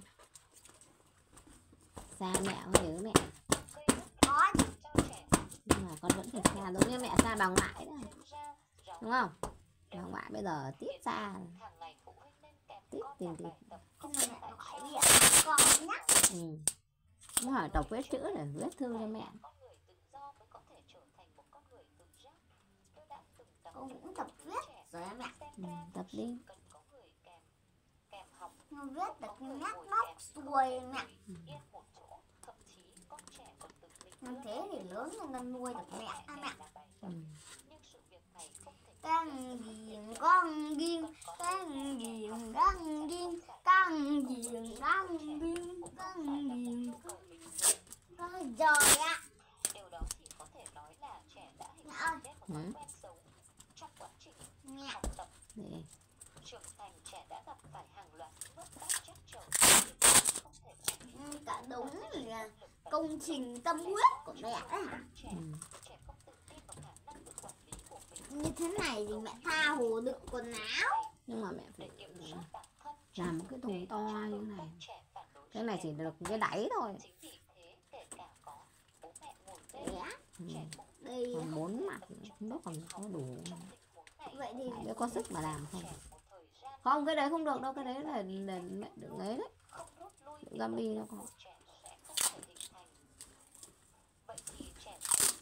xa mẹ có nhớ mẹ, gây rất khó cho trẻ. nhưng mà con vẫn phải xa, giống như mẹ xa bà ngoại đó, đúng không? Bà ngoại bây giờ tiếp xa Hàng ngày phụ huynh nên kèm tiếp con tiền làm tiền. bài tập không Nhưng mà phải mẹ gọi sao. điện con nhắc. Nó hỏi đọc viết chữ để viết thư cho mẹ. Con người tự do mới có thể trở thành một con người tự giác. Tôi đã từng tập Con cũng tập viết rồi mẹ. Tập đi. cần có người kèm học. Con viết được nhắc móc xuôi mẹ. Yên một chỗ, thậm chí con trẻ còn tự mình Như thế thì lớn lên con nuôi được mẹ á mẹ. Nhưng sự việc này không thể Càng gì con điên, càng gì đang điên, càng gì đang điên, càng gì con rồi ạ. Điều đó chỉ có thể nói là trẻ đã hình thành nên một thói quen xấu. Trong quá trình học tập trưởng thành, trẻ đã gặp phải hàng loạt vấp ngã trắc trở. Không thể cả đúng là công trình tâm huyết của mẹ đó hả? Trẻ không tự tin vào khả năng tự quản lý của mình. Như thế này thì mẹ tha hồ đựng quần áo. Nhưng mà mẹ phải Để kiểm soát bản thân, làm một cái thùng to như này. Cái này chỉ được cái đáy thôi. chính vì thế kể cả có bố mẹ ngồi bên, trẻ cũng Đây Còn 4 mặt nữa, không biết còn có đủ. vậy thì Để có sức mà làm không? trẻ một thời gian Không, cái đấy không được đâu, cái đấy là để mẹ đừng ấy đấy. không rút lui Đừng Gambi nó còn. trẻ sẽ không thể hình thành. Vậy thì trẻ sẽ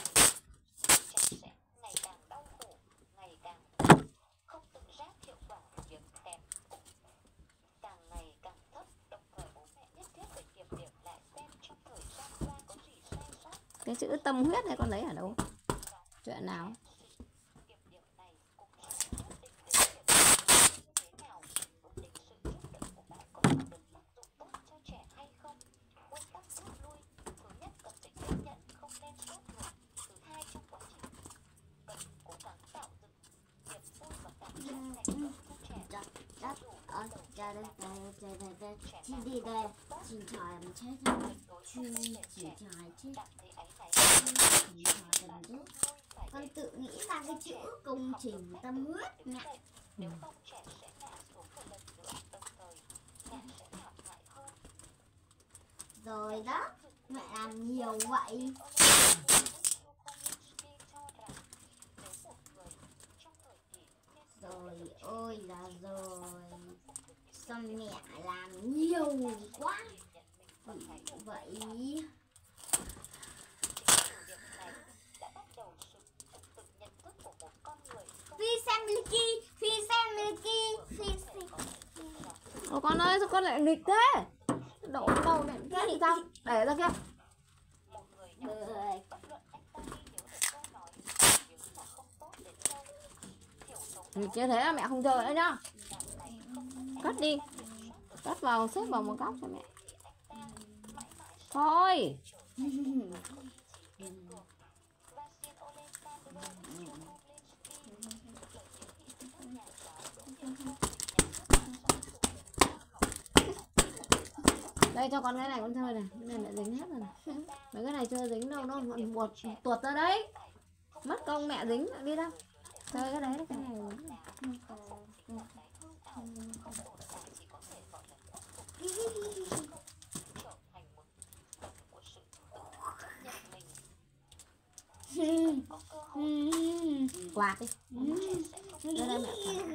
ngày càng đau khổ, ngày càng không tự giác hiệu quả của việc kèm cũng càng ngày càng thấp. Đồng thời bố mẹ nhất thiết phải kiểm điểm lại xem trong thời gian qua có gì sai sót. Cái chữ tâm huyết này con lấy ở đâu? Chuyện nào? Kiểm điểm này cũng sẽ quyết định đến việc như thế nào, quyết định sự giúp đỡ của bạn có tạo được tác dụng tốt cho trẻ hay không. Nguyên tắc rút lui: thứ nhất, cần phải chấp nhận, không nên sốt ruột. Thứ hai, trong quá trình cần cố gắng tạo dựng niềm vui và cảm giác thành công cho trẻ. Chị đi đây, chị chào em chết rồi. Chị chào chết. Cảm thấy áy náy, Chị chào cần giúp. Con tự nghĩ ra cái chữ công trình tâm huyết mẹ. nếu không trẻ sẽ ngã xuống một lần nữa, đồng thời mẹ sẽ thảm hại hơn. Rồi đó, mẹ làm nhiều vậy. Rồi ôi là rồi. Sao mẹ làm nhiều quá vậy? Phi xem Milky, Phi xem Milky, Phi xem. Ồ con ơi, sao con lại nghịch thế? Đổ đâu để cái gì sao? Để ra kia. Rồi. Nghịch như thế là mẹ không chơi nữa nhá. Cất đi. Cất vào, xếp vào một góc cho mẹ. Thôi. Đây cho con cái này con chơi này, cái này lại dính hết rồi này. Mấy cái này chưa dính đâu, nó còn buộc tuột ra đấy. Mất công mẹ dính đi đâu. Chơi cái đấy, cái này. Quạt đi. Đây đây mẹ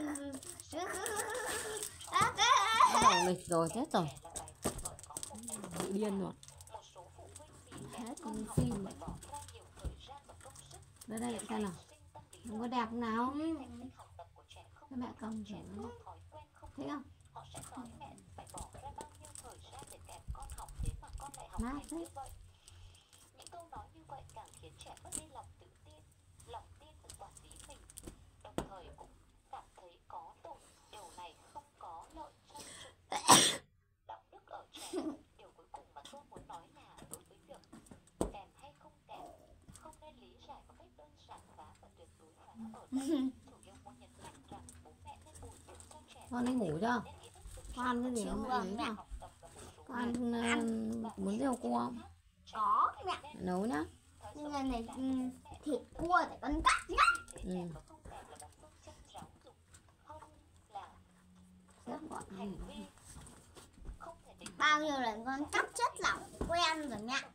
quạt. Bắt đầu nghịch rồi, chết rồi. Bị điên rồi. Hết con phim rồi. Đây đây xem nào. Không có đẹp không nào? Cái mẹ cầm thử. Thấy không? Mát thế. Những câu nói như vậy càng khiến trẻ mất đi lòng tự tin, lòng tin vào quản lý mình, đồng thời cũng cảm thấy có tội. Điều này không có lợi cho sự đạo đức ở trẻ. Điều cuối cùng mà tôi muốn nói là đối với việc kèm hay không kèm, không nên lý giải một cách đơn giản hóa và tuyệt đối hóa. Ở đây chủ yếu muốn nhấn mạnh rằng bố mẹ nên bồi dưỡng cho trẻ. Con đi ngủ chưa? Con ăn cái gì không mẹ lấy nào? Con ăn muốn rêu cua không? Có mẹ. Nấu nhá. Nhưng mà này thịt cua phải con cắt nhá. Rất gọn ăn. Bao nhiêu lần con cắt chất lỏng quen rồi mẹ.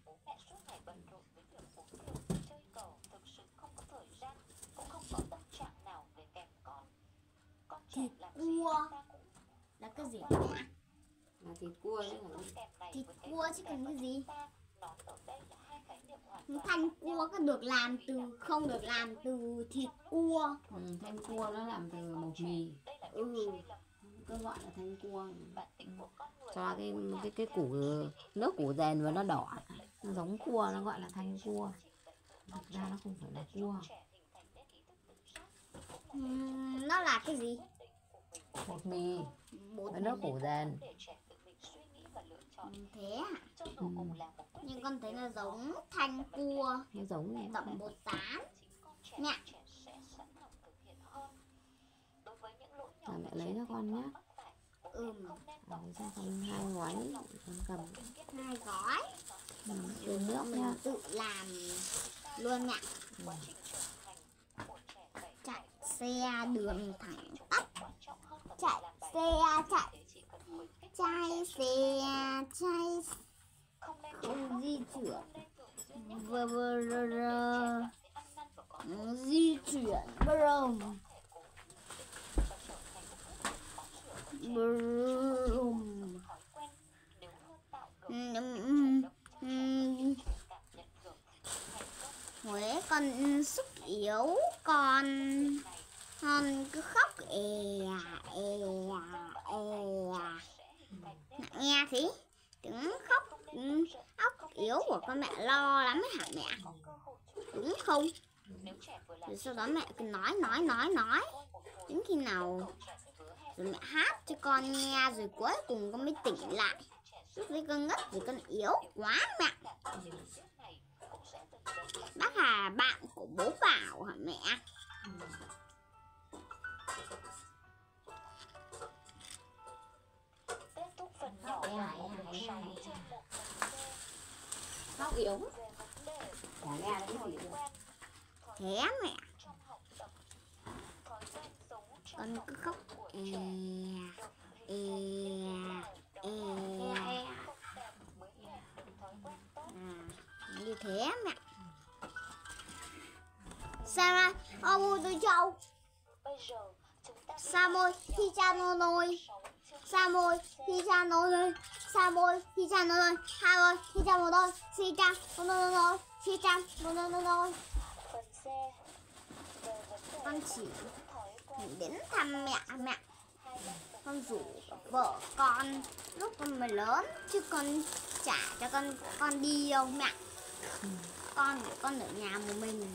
Thịt cua là cái gì mẹ? Là thịt cua chứ còn Thịt cua chứ còn cái gì? Thanh cua có được làm từ không được làm từ thịt cua. Thanh cua nó làm từ bột mì. Cứ gọi là thanh cua. Cho cái củ nước củ dền và nó đỏ. Nó giống cua nó gọi là thanh cua. Thực ra nó không phải là cua. Nó là cái gì? Bột mì Bột với nước củ dền. Thế à? Nhưng con thấy là giống thanh cua. Nó giống này. Tẩm bột tán. Mẹ. Là mẹ lấy cho con nhé. Lấy cho con 2 gói. Con cầm 2 gói. Uống nước Mình nha. tự làm luôn mẹ. Chạy xe đường thẳng tắp. Chạy xe chạy không di chuyển di chuyển Broom. thói quen nếu luôn tạo được sự chủ động trong trẻ thì truyền cảm nhận được thành công Huế con sức yếu, con cứ khóc nghe thấy tiếng khóc óc yếu của con mẹ lo lắm hả mẹ, đúng không? nếu trẻ vừa làm Rồi sau đó mẹ cứ nói đến khi nào rồi mẹ hát cho con nghe, rồi cuối cùng con mới tỉnh lại. Lúc đấy con ngất rồi, con yếu quá mẹ. Bác Hà bạn của bố Bảo hả mẹ? kết thúc phần nhỏ của mục 6 trên 1 phần C Khóc yếu. về vấn đề Chả nghe thấy thói gì nữa. quen Thế mẹ, trong học tập, thói quen sống trong con học cứ tập khóc của trẻ được e không đẹp mới là được thói quen tốt. như thế mẹ. Sao ô tôi châu Bây giờ chúng ta đi sa môi thi cha nô nôi, sa môi thi cha nô nôi, sa môi thi cha nô nôi, hai môi thi cha nô nôi, si cha nô nô nôi, si cha nô nô nôi. phần C về vấn đề Con chỉ thói quen đến thăm mẹ, con rủ vợ con lúc con mới lớn, chứ con chả cho con đi đâu mẹ. Con ở nhà một mình.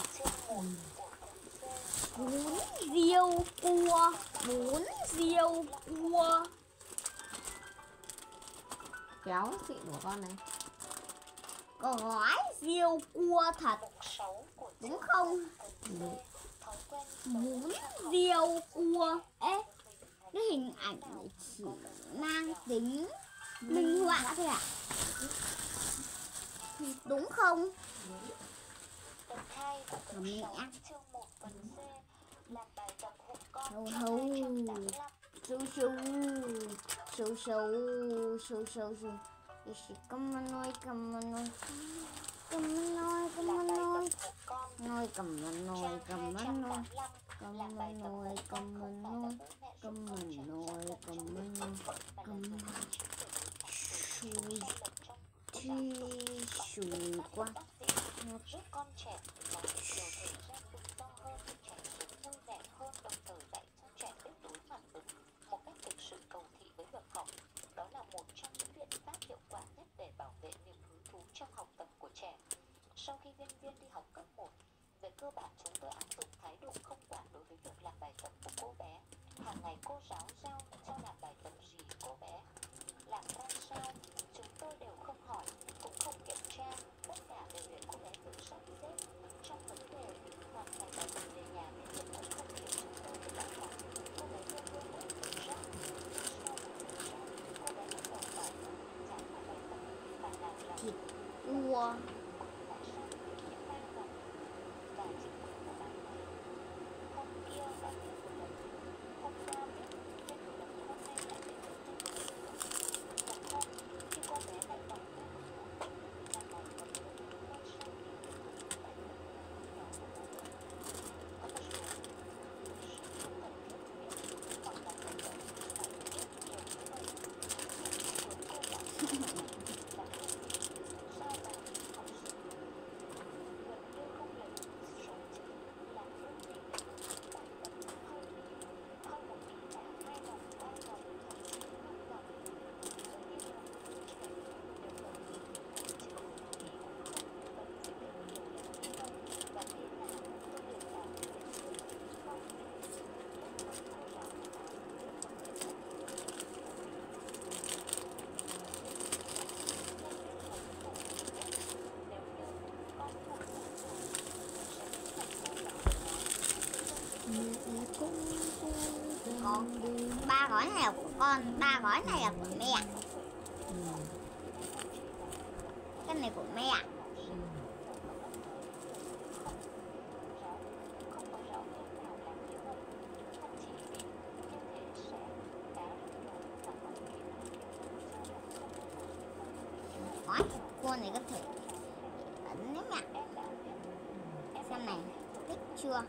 Bún riêu cua, Kéo xịn của con này. gói riêu cua thật, mục 6 của đúng không? thói quen Bún riêu cua. Ê, cái hình ảnh này chỉ mang tính minh họa thôi ạ, đúng không? phần 2 của Mẹ. phần 6 chương 1 phần C làm bài tập hộ con Hầu chương hầu 285. sâu cầm nôi Làm bài tập hộ con nôi cầm nôi chương 285 làm bài tập hộ cầm con nôi không phải là bố mẹ giúp con trẻ cầm không nôi mà là do con chính tự cầm sai lầm trong chui quá. giúp con trẻ có nhiều thời gian tự do hơn, trẻ sống vui vẻ hơn, đồng thời dạy cho trẻ biết đối mặt với một cách thực sự cầu thị với việc học. Đó là một trong những biện pháp hiệu quả nhất để bảo vệ niềm hứng thú trong học tập của trẻ. Sau khi Viên Viên đi học cấp 1, về cơ bản chúng tôi áp dụng thái độ không quản đối với việc làm bài tập của cô bé. Hàng ngày cô giáo giao cho làm bài tập gì cô bé làm ra sao, chúng tôi đều không hỏi, cũng không kiểm tra, tất cả đều để cô bé tự sắp xếp. Trong vấn đề hoàn thành bài tập về nhà nên việc cũng không hiểu chúng tôi để đảm bảo cô bé luôn luôn rất tự giác. Sau một thời gian, cô bé bắt đầu phải dám làm bài tập và làm Thịt cua tại sao những ba lần và chính quyền của bạn này hôm kia đã biết một lần, hôm qua biết thêm một lần, hôm nay lại biết thêm một lần. Và không, khi cô bé lại bỏ ra một lần làm bài tập ngay sau khi kết thúc bài tập nhỏ của cô bé. Có một số sự không cần thiết biết hoặc là không cần phải biết nhiều như vậy. Với cô giáo và không sao mà học sinh gần như không lấy số chữ làm phương tiện để bài tập hơi một tí là 2 vòng, 3 vòng, thậm chí 5 vòng. Tôi nghĩ rằng trẻ đều cần chữ thì cũng không cần phải biết nhiều lần như vậy. Và thế là tôi đều làm việc không biết tất cả cô giáo biết bằng cách rất con. Ba gói này là của con, ba gói này là của mẹ. Cái này của mẹ. Gói cua này có thể ấn đấy mẹ. Xem này, thích chưa?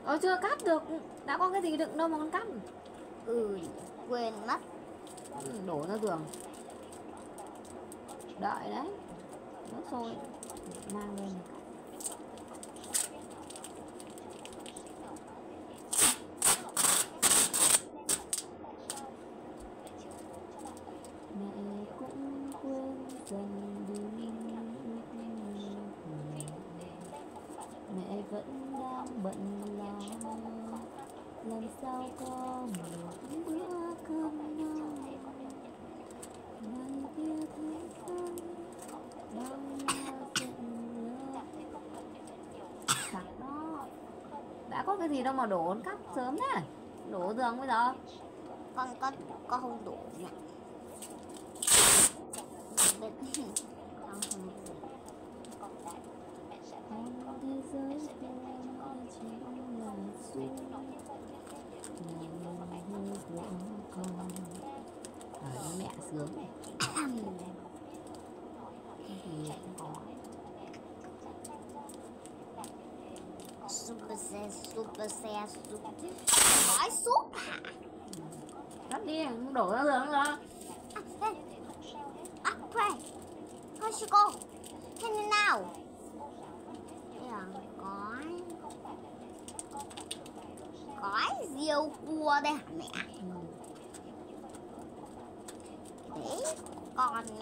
Chưa cắt được, đã có cái gì đựng đâu mà con cắt. Quên mất. Đổ ra giường. Đợi đấy, nước sôi mang lên. Mẹ cũng quên dần đi, mẹ vẫn đang bận lo làm sao có một bữa cơm no. Mai kia thấy con bao la rộng lớn. Sặc đó. Đã có cái gì đâu mà đổ con cắt sớm thế. Đổ giường bây giờ. Con không đổ nhỉ. Thế giới của chỉ là suy của con. Mẹ sướng này. Thì cũng có. Super xe. Gói súp hả? Cắt đi, đổ ra giường rồi. Khoan. Thôi sư cô. Thế như nào? Đây là gói riêu cua đây hả mẹ? Đấy, con mẹ.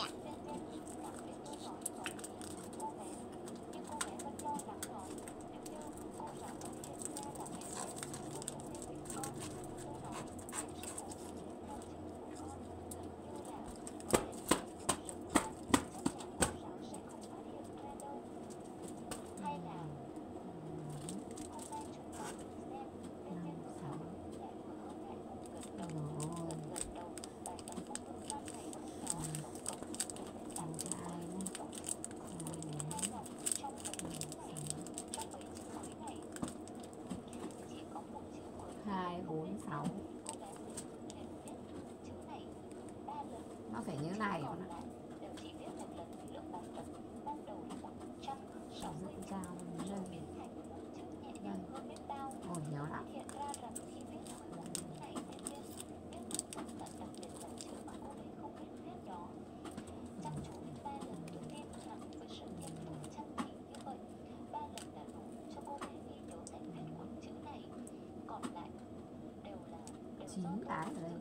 Nó phải như thế này con ạ. Rất cao lên. Đây. Ôi nhiều lắm. Chín cái ở đây.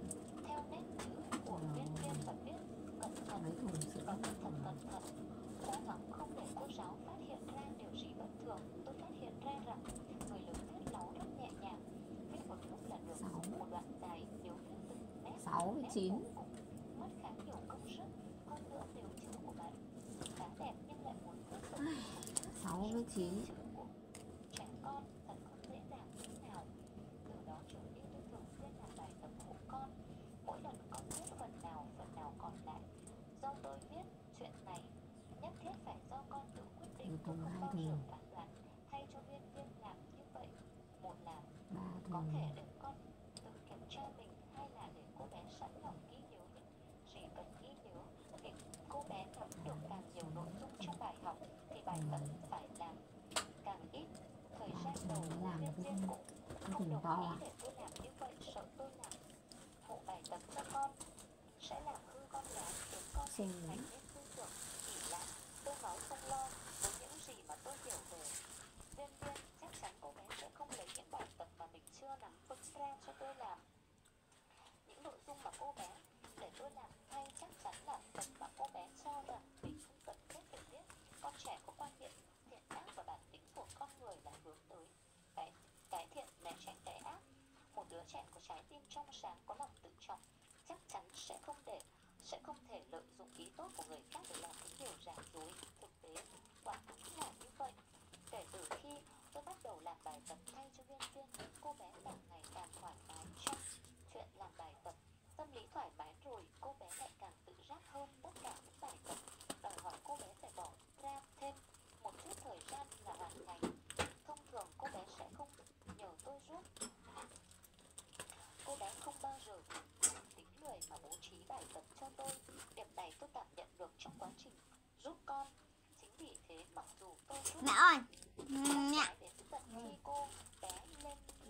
Mấy thùng sữa. Cố gắng không để cô giáo phát hiện ra điều gì bất thường. Tôi phát hiện ra rằng người lớn viết láu rất nhẹ nhàng, viết một lúc là được. Một đoạn dài nếu viết từng nét 6 với 9. mất khá nhiều công sức. Hơn nữa nếu chữ của bạn khá đẹp nhưng lại muốn viết 6 với 9. trẻ con thật không dễ dàng tí nào. Từ đó trở đi tôi thường xuyên làm bài tập hộ con. Mỗi lần con viết phần nào còn lại do tôi viết. Chuyện này nhất thiết phải do con tự quyết định. Tôi không bao giờ phán đoán thay cho viên làm như vậy. Một là có thể để con tự kiểm tra mình, hai là để cô bé sẵn lòng ghi nhớ những gì cần ghi nhớ. Vì cô bé nắm được càng nhiều nội dung trong bài học thì bài tập phải làm càng ít. Thời gian đầu viên cũng không đồng ý để tôi làm như vậy, sợ tôi làm hộ bài tập cho con sẽ làm hư con gái, khiến con thành nên tư tưởng ỷ lại. Tôi nói không lo với những gì mà tôi hiểu về Viên. Chắc chắn cô bé sẽ không lấy những bài tập mà mình chưa nắm vững ra cho tôi làm. Những nội dung mà cô bé để tôi làm thay chắc chắn là phần mà cô bé cho rằng mình không cần thiết phải biết. Con trẻ có quan niệm thiện ác và bản tính của con người là hướng tới cái thiện né tránh cái ác. Một đứa trẻ có trái tim trong sáng, có lòng tự trọng chắc chắn sẽ không thể lợi dụng ý tốt của người khác để làm những điều giả dối. Thực tế quả đúng là như vậy. Kể từ khi tôi bắt đầu làm bài tập thay cho Viên, cô bé càng ngày càng thoải mái trong chuyện làm bài tập. Tâm lý thoải mái rồi, cô bé lại càng tự giác hơn. Tất cả những bài tập đòi hỏi cô bé phải bỏ ra thêm một chút thời gian là hoàn thành. Thông thường cô bé sẽ không nhờ tôi giúp. Cô bé không bao giờ tính lười mà bố trí bài tập cho tôi. Điểm này tôi cảm nhận được trong quá trình giúp con. Chính vì thế mặc dù tôi giúp Mẹ ơi, đến tận khi cô bé lên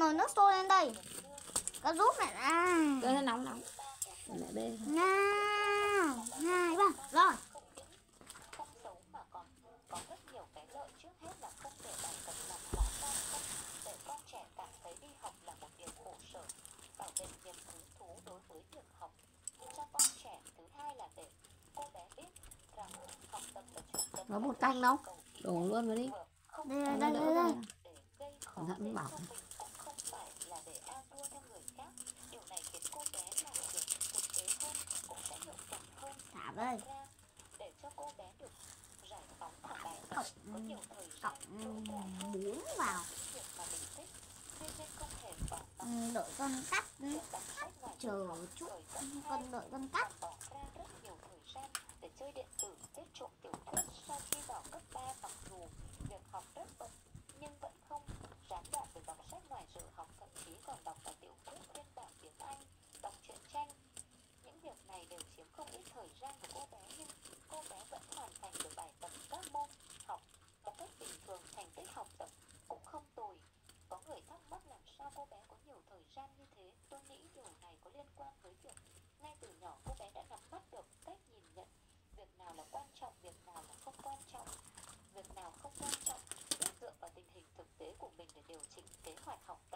nồi nước sôi lên đây. Có giúp mẹ à. Cái nóng nóng. Mẹ bê. Nào, 2, 3, rồi. Không xấu mà còn có rất nhiều cái lợi. Trước hết là không để bài tập làm quá cao, không để con trẻ cảm thấy đi học là một điều khổ sở, bảo vệ niềm hứng thú đối với việc học cho con trẻ. Thứ hai là để cô bé biết rằng học tập là chuyện cần Có bột canh đâu? Đổ luôn vào đi. Đây, đây, đây, đây. để gây khó Cẩn thận dễ bảo. cho mình, cũng không phải là để an thua theo người khác. Điều này khiến cô bé làm việc thực tế hơn, cũng sẽ hiệu quả hơn. Thả đây. Ra, để cho cô bé được giải phóng khỏi bài tập, có nhiều thời gian Cộng 4 vào. việc mà mình thích, nên không thể bỏ Đợi con cắt. đọc sách ngoài Chờ chút. Con đợi con cắt. bỏ ra rất nhiều thời gian để chơi điện tử, viết trộm tiểu thuyết. Sau khi vào cấp 3, mặc dù việc học rất bận nhưng vẫn không gián đoạn việc đọc sách ngoài giờ học, thậm chí còn đọc cả tiểu thuyết phiên bản tiếng Anh, đọc truyện tranh. Những việc này đều chiếm không ít thời gian của cô bé, nhưng cô bé vẫn hoàn thành được bài tập các môn học một cách bình thường. Thành tích học tập cũng không tồi. Có người thắc mắc làm sao cô bé có nhiều thời gian như thế. Tôi nghĩ điều này có liên quan với việc ngay từ nhỏ cô bé đã nắm bắt được cách nhìn nhận việc nào là quan trọng, việc nào là không quan trọng, việc nào không quan trọng, biết dựa vào tình hình thực tế của mình để điều chỉnh kế hoạch học tập.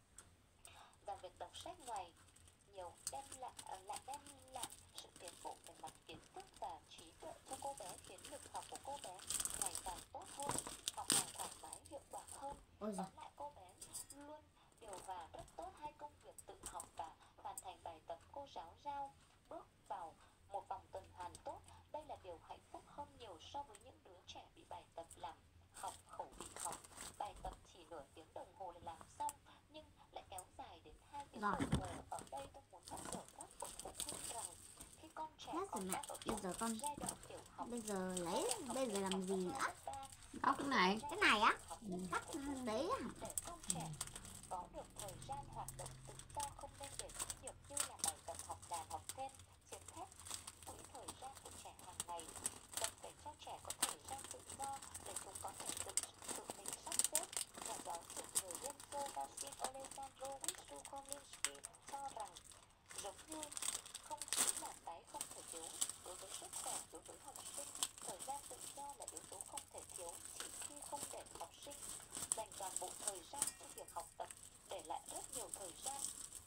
Và việc đọc sách ngoài nhiều lại đem lại sự tiến bộ về mặt kiến thức và trí tuệ cho cô bé, khiến việc học của cô bé ngày càng tốt hơn, học càng thoải mái, hiệu quả hơn. Ôi giời. Tóm lại, cô bé luôn điều hòa rất tốt hai công việc tự học và hoàn thành bài tập cô giáo giao, bước vào một vòng tuần hoàn tốt. Đây là điều hạnh phúc hơn nhiều so với những đứa trẻ bị bài tập làm học khẩu vị học. Bài tập chỉ nửa tiếng đồng hồ là làm xong, nhưng lại kéo dài đến 2 tiếng đồng hồ. Ở đây tôi muốn nhắc nhở các bậc phụ huynh rằng khi con trẻ Hết rồi còn mẹ. đang ở Bây giờ con giai đoạn tiểu học, bây giờ lấy, bây giờ làm gì nữa? Đọc cái này. Cái này á, cắt đấy á. để con trẻ có được thời gian hoạt động tự do, không nên để những việc như là bài tập, học đàn, học thêm chiếm hết quỹ thời gian của trẻ hàng ngày. Cần phải cho trẻ có thời gian tự do để chúng có thể tự mình sắp xếp. Nhà giáo dục người Liên Xô Vasil Alexandro Wisukolinsky cho rằng giống như không khí là cái không thể thiếu đối với sức khỏe, đối với học sinh, thời gian tự do là yếu tố không thể thiếu. Chỉ khi không để học sinh dành toàn bộ thời gian cho việc học tập, để lại rất nhiều thời gian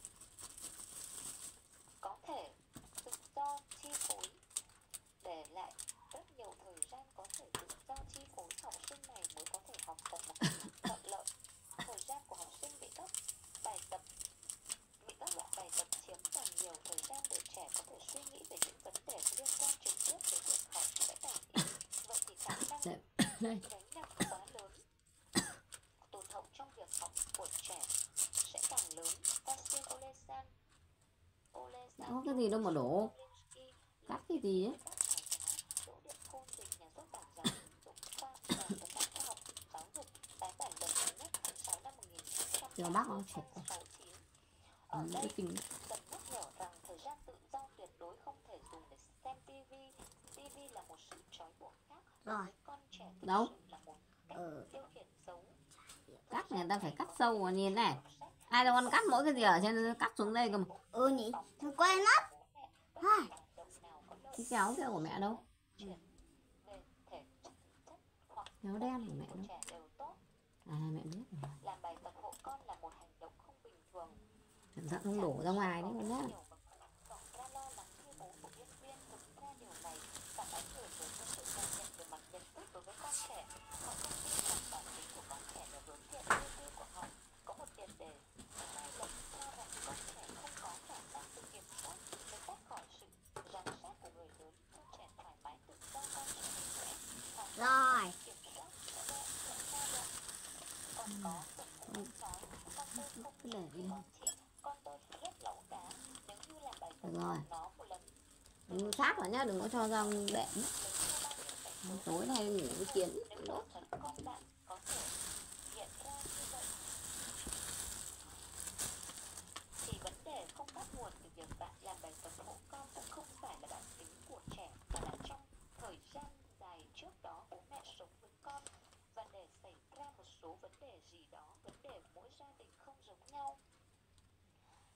có thể tự do chi phối, để lại rất nhiều thời gian có thể tự do chi phối, học sinh này mới có thể học tập một cách thuận lợi. Thời gian của học sinh bị các loại bài tập chiếm càng nhiều thời gian để trẻ có thể suy nghĩ về những vấn đề liên quan trực tiếp đến việc học sẽ càng ít. Vậy thì khả năng gánh nặng quá lớn, tụt hậu trong việc học của trẻ sẽ càng lớn. Vasil Có cái gì đâu mà đổ. Cắt cái gì ấy. Giờ bác nó chụp. Cái kinh. Cần nhắc nhở rằng thời gian tự do tuyệt đối không thể dùng để xem TV. TV là một sự trói buộc khác. Rồi. Con trẻ thực Đâu? sự là một cách tiêu khiển xấu. Cắt người ta phải cắt sâu vào nhìn này. Ai đâu con cắt mỗi cái gì ở trên cắt xuống đây cơ mà. Nhỉ, tôi quên mất. Cái kéo kia của mẹ đâu? Kéo đen của mẹ đâu? À mẹ biết rồi. Làm bài tập hộ con là một hành động không bình thường. Cẩn thận không đổ ra ngoài đấy con nhá. Rồi. Cứ để đi. Được rồi. Đừng sát vào nhá, đừng có cho ra đệm. Tối nay ngủ với Kiến đốt. Thì vấn đề không bắt nguồn từ việc bạn làm bài tập hộ con, cũng không phải là bản tính của trẻ, mà là trong thời gian dài trước đó bố mẹ sống với con, và để xảy ra một số vấn đề gì đó, vấn đề mỗi gia đình không giống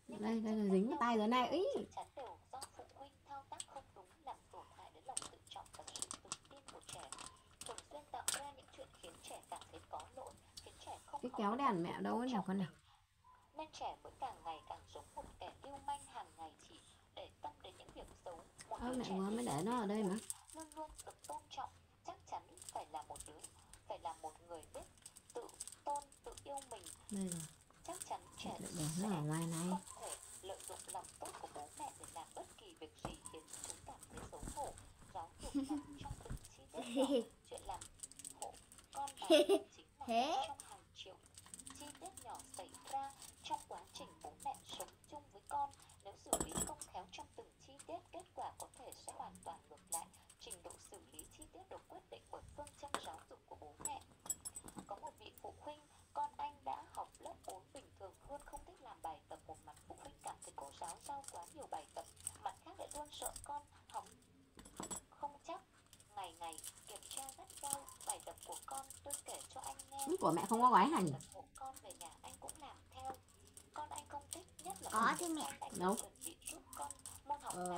Đây là dính vào tay rồi này. Ý. chắc chắn đều do phụ huynh thao tác không đúng, làm tổn hại đến lòng tự trọng và sự tự tin của trẻ. Thường xuyên tạo ra những chuyện khiến trẻ cảm thấy có lỗi, khiến trẻ không Cái học kéo được đèn lòng mẹ tự đâu ấy nhỉ trọng con nào. mình. Nên trẻ mới càng ngày càng giống một kẻ lưu manh hàng ngày chỉ để tâm đến những việc xấu. Một đứa Mẹ trẻ vừa mới để nó ở đây mà. luôn luôn được tôn trọng, chắc chắn phải là một người biết tự tôn, tự yêu mình. Đây rồi. Chắc chắn trẻ Để nó ở ngoài này. không thể lợi dụng lòng tốt của bố mẹ để làm bất kỳ việc gì khiến chúng cảm thấy xấu hổ. Giáo dục nằm trong từng chi tiết nhỏ. Chuyện làm hộ con bản thân chính là một trong hàng triệu chi tiết nhỏ xảy ra trong quá trình bố mẹ sống chung với con. Nếu xử lý không khéo trong từng chi tiết, kết quả có thể sẽ hoàn toàn ngược lại. Trình độ xử lý chi tiết được quyết định bởi phương châm giáo dục của bố mẹ. Có một vị phụ huynh, con anh đã học lớp 4 bình thường luôn không thích làm bài tập. Một mặt phụ huynh cảm thấy cô giáo giao quá nhiều bài tập, mặt khác lại luôn sợ con học không chắc. Ngày ngày kiểm tra gắt gao bài tập của con, tôi kể cho anh nghe. Của mẹ không có gói hành. Hộ con về nhà anh cũng làm theo. Con anh không thích nhất là Có chứ mẹ. anh Đâu? chuẩn bị giúp con môn học này.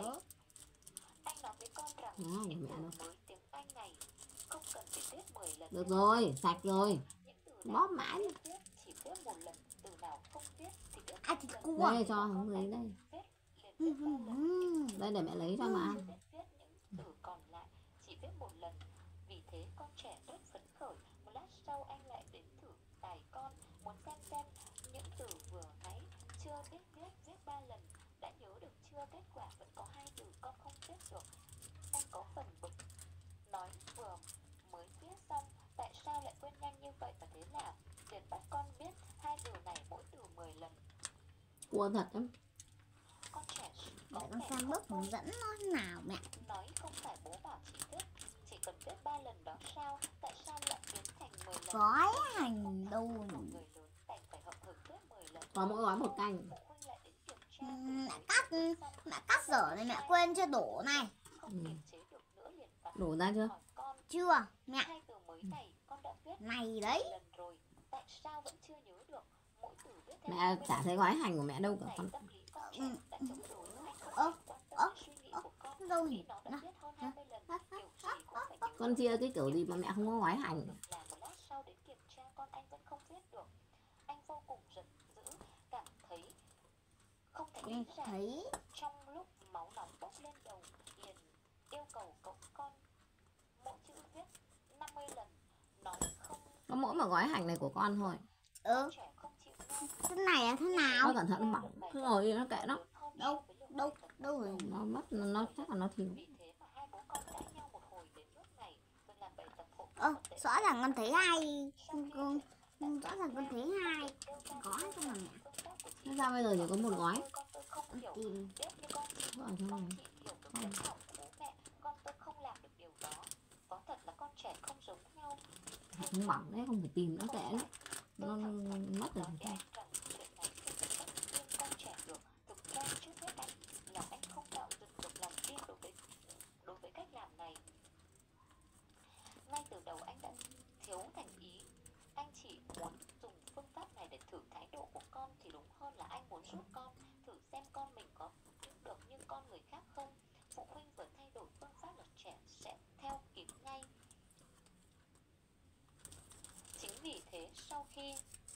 Anh nói với con rằng những mẹ từ đâu. mới tiếng Anh này không cần phải viết 10 lần. Được rồi, sạch rồi. Những từ Bóp mãi. viết chỉ viết một lần, từ nào không viết thì viết À hai thịt lần. cua. Đây cho không lấy đây. Viết liền viết 3 lần. Đây để mẹ lấy cho mà ăn. Viết những từ còn lại chỉ viết một lần. Vì thế con trẻ rất phấn khởi. Một lát sau anh lại đến thử tài con, muốn xem những từ vừa nãy chưa biết viết 3 lần đã nhớ được chưa. Kết quả vẫn có 2 từ con không viết được. Anh có phần bực, nói vừa mới viết xong tại sao lại quên nhanh như vậy, và thế là liền bắt con viết 2 từ này mỗi từ 10 lần. Cua thật lắm. Con trẻ Để con xem bước hướng dẫn nó thế nào mẹ. nói không phải bố bảo chỉ cần viết 3 lần đó sao, tại sao lại biến thành 10 lần. Gói hành đâu. Người lớn đành phải hợp thức viết 10 lần. Có mỗi gói một canh. Phụ huynh lại đến kiểm tra. Mẹ cắt dở này, mẹ quên chưa đổ này. Không kiềm chế được nữa liền vặn Đổ ra chưa? hỏi con, Chưa mẹ. 2 từ mới này con đã viết Này đấy. lần rồi, tại sao vẫn chưa nhớ được. Mỗi từ viết theo Mẹ chả thấy gói hành của mẹ đâu cả này, con. tâm lý con trẻ đã chống đối. Anh không Ơ, quan tâm đến suy nghĩ của con đâu vì nhỉ? nó đã viết hơn 20 lần. Kiểu gì cũng phải nhớ. Con chia cái kiểu gì mà mẹ không có gói hành. Là một lát sau đến kiểm tra con anh vẫn không viết được. Anh vô cùng giận dữ, cảm thấy không thể nghĩ ra. Thấy Trong lúc máu nóng bốc lên đầu, liền yêu cầu cậu con mỗi chữ viết 50 lần. Nói không, Có mỗi một gói hành này của con thôi. trẻ không chịu nghe. thế này là thế nào? Con cẩn thận nó bỏng. Cứ ngồi đi nó kệ nó. Đâu đâu rồi. Nó mất, nó chắc là nó thiếu. Vì thế mà hai bố con cãi nhau một hồi đến nước này, rồi làm bài tập hộ Rõ ràng con thấy hai. Rõ ràng con thấy hai gói cho mà mẹ. Thế ra bây giờ chỉ có một gói. con tôi không hiểu. Tìm Biết như con chỉ Ở trong này. hiểu được tấm lòng của bố mẹ, con tôi không làm được điều đó. Có thật là con trẻ không giống nhau. Không bỏng đấy, không phải tìm nó kệ nó mất rồi. Nói với anh rằng chuyện này không thể bắt khuyên con trẻ được. Thực ra trước hết anh là anh không tạo dựng được lòng tin đối với cách làm này. Ngay từ đầu anh đã thiếu thành ý. Anh chỉ muốn dùng phương pháp này để thử thái độ của con, thì đúng hơn là anh muốn giúp con thử xem con mình có được như con người khác không. Phụ huynh vừa thay đổi phương pháp là trẻ sẽ theo kịp ngay. Chính vì thế sau khi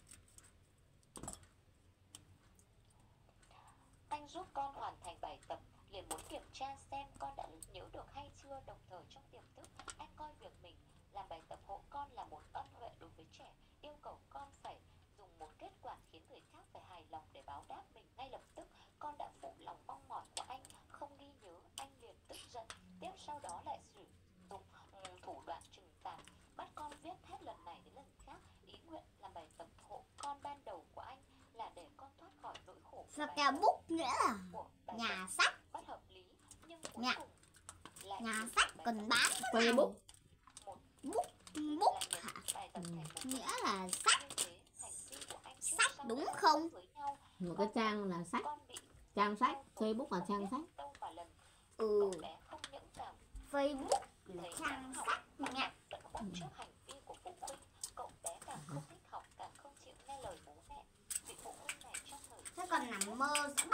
anh giúp con hoàn thành bài tập, liền muốn kiểm tra xem con đã nhớ được hay chưa. Đồng thời trong tiềm thức anh coi việc mình làm bài tập hộ con là một ân huệ đối với trẻ, yêu cầu con phải dùng một kết quả khiến người khác phải hài lòng để báo đáp mình. Ngay lập tức con đã phụ lòng mong mỏi của anh, không ghi nhớ. Anh liền tức giận, tiếp sau đó lại sử dụng thủ đoạn trừng phạt, bắt con viết hết lần này đến lần khác. Ý nguyện làm bài tập hộ con ban đầu của anh là để con thoát khỏi nỗi khổ Và cả bút nghĩa là của bài nhà tập sách. bất hợp lý, nhưng cuối Nhà- cùng lại Nhà dùng sách bài cần tập bán thế Facebook. nào? Bút lại nhận hả? bài tập thành một Nghĩa là sách. như thế. Hành vi của anh trước Sách sau đúng đã không? với nhau. Một cái trang là sách, Con bị trang sách, Facebook là trang sách. đâu mà lần Ừ, cậu bé không những cảm Facebook là thấy trang học sách mà mẹ. vẫn khuất trước hành vi của phụ huynh. Cậu bé càng không thích học, càng không chịu nghe lời bố mẹ. Vị phụ huynh này trong thời Thế còn nằm mơ sẽ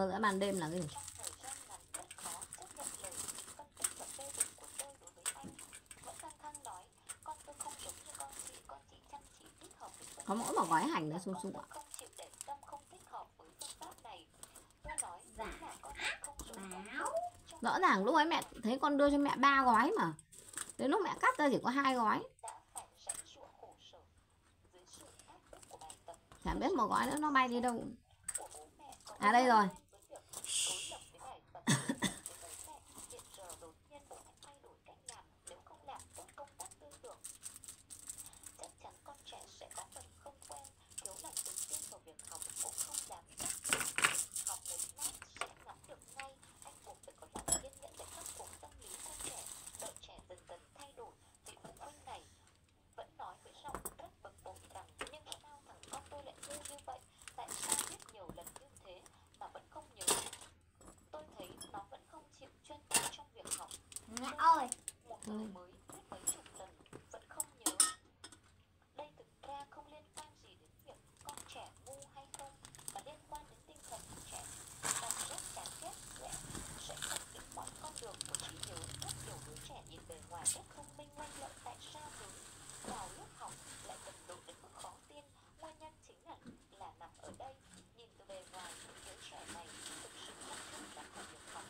Mơ giữa ban đêm là cái gì? Trong thời gian ngắn rất khó chấp nhận lời phân tích và phê bình của tôi đối với anh. Vẫn căng thẳng nói, con tôi không giống như con chị chăm chỉ thích hợp với phương Có mỗi một gói hành nữa Su Su ạ. không chịu để tâm, không thích hợp với phương pháp này. Tôi nói Dạ. là con không giống con. Báo. Rõ ràng lúc ấy mẹ thấy con đưa cho mẹ 3 gói mà. Đến lúc mẹ cắt ra chỉ có 2 gói. Đã phải rãnh giụa khổ sở dưới sự áp bức của bài tập Chả biết một gói nữa nó bay đi đâu. của bố mẹ. À đây rồi. Đối lập với bài tập của bố mẹ, hiện giờ đột nhiên bố mẹ thay đổi cách làm, nếu không làm tốt công tác tư tưởng, chắc chắn con trẻ sẽ có phần không quen, thiếu lòng tự tin vào việc học, cũng không dám chắc học một lát sẽ nắm được ngay. Anh buộc phải có lòng kiên nhẫn để khắc phục tâm lý con trẻ, đợi trẻ dần dần thay đổi. Vị phụ huynh này vẫn nói với giọng rất bực bội rằng, nhưng sao thằng con tôi lại ngu như vậy, tại sao biết nhiều lần như thế mà vẫn không nhớ. Tôi thấy nó vẫn không chịu chuyên tâm trong việc học. Mẹ ơi, Một người mới biết mấy chục lần vẫn không nhớ. Đây thực ra không liên quan gì đến việc con trẻ ngu hay không, mà liên quan đến tinh thần của trẻ. Cảm giác chán ghét sẽ khẳng định mọi con đường của trí nhớ. Rất nhiều đứa trẻ nhìn bề ngoài rất thông minh lanh lợi, tại sao hướng vào lớp học lại đần độn đến mức khó tin. Nguyên nhân chính là nằm ở đây. Nhìn từ bề ngoài, những đứa trẻ này thực sự không chuyên tâm vào việc học.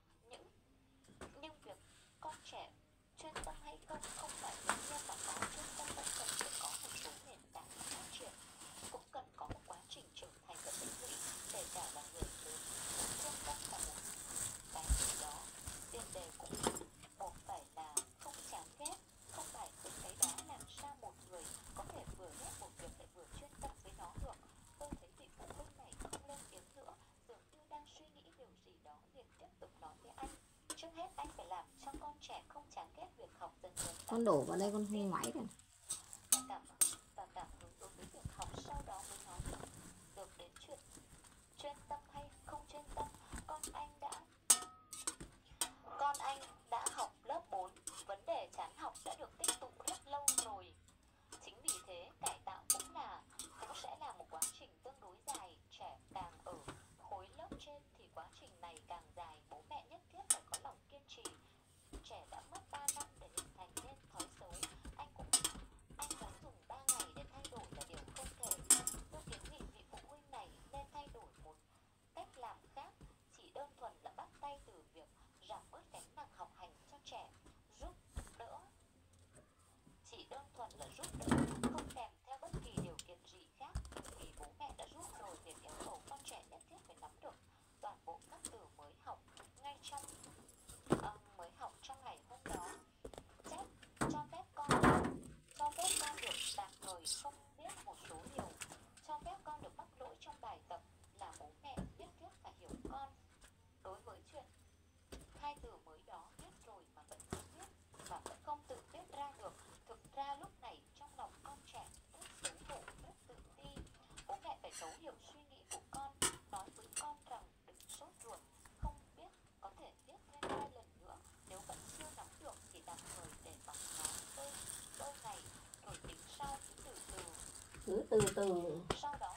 Nhưng việc con trẻ chuyên tâm hay không không phải nguyên nhân mà có chuyên tâm vẫn cần phải có một số nền tảng phát triển, cũng cần có một quá trình trưởng thành và tích lũy. Kể cả là người lớn cũng chuyên tâm vào một cái gì đó, tiền đề cũng buộc phải là không chán ghét. Không phải từ cái đó làm sao một người có thể vừa ghét một việc lại vừa chuyên tâm với nó được. Tôi thấy vị phụ huynh này không lên tiếng nữa, dường như đang suy nghĩ điều gì đó, liền tiếp tục nói với anh. Trước hết anh phải làm cho con trẻ không chán ghét việc học, dần dần Con đổ vào đây con không ngoáy kìa. và cảm hứng đối với việc học, sau đó mới nói được đến chuyện chuyên tâm hay không chuyên tâm. Con anh đã học lớp 4, vấn đề chán học đã được tích tụ rất lâu rồi. Chính vì thế cải tạo cũng sẽ là một quá trình tương đối dài. Trẻ càng ở khối lớp trên thì quá trình này càng dài. Bố mẹ nhất thiết phải có lòng kiên trì. Trẻ đã mất 3 năm để hình thành nên thói xấu. Anh muốn dùng 3 ngày để thay đổi là điều không thể. Tôi kiến nghị vị phụ huynh này nên thay đổi một cách làm khác, chỉ đơn thuần là bắt tay từ việc giảm bớt gánh nặng học hành cho trẻ, giúp đỡ. Chỉ đơn thuần là giúp đỡ, không kèm theo bất kỳ điều kiện gì khác. Vì bố mẹ đã giúp rồi, việc yêu cầu con trẻ nhất thiết phải nắm được toàn bộ các từ mới học ngay trong ngày hôm đó. Cho phép con được tạm thời không biết một số điều, cho phép con được mắc lỗi trong bài tập, là bố mẹ nhất thiết phải hiểu con. Đối với chuyện hai từ mới đó biết rồi mà vẫn không biết, và vẫn không tự viết ra được, thực ra lúc này trong lòng con trẻ rất xấu hổ, rất tự ti. Bố mẹ phải thấu hiểu suy nghĩ của con, nói với con rằng đừng sốt ruột, không biết có thể viết thêm 2 lần nữa. Nếu vẫn chưa nắm được thì tạm thời để bằng nó đôi ngày rồi tính sau, cứ từ từ. Sau đó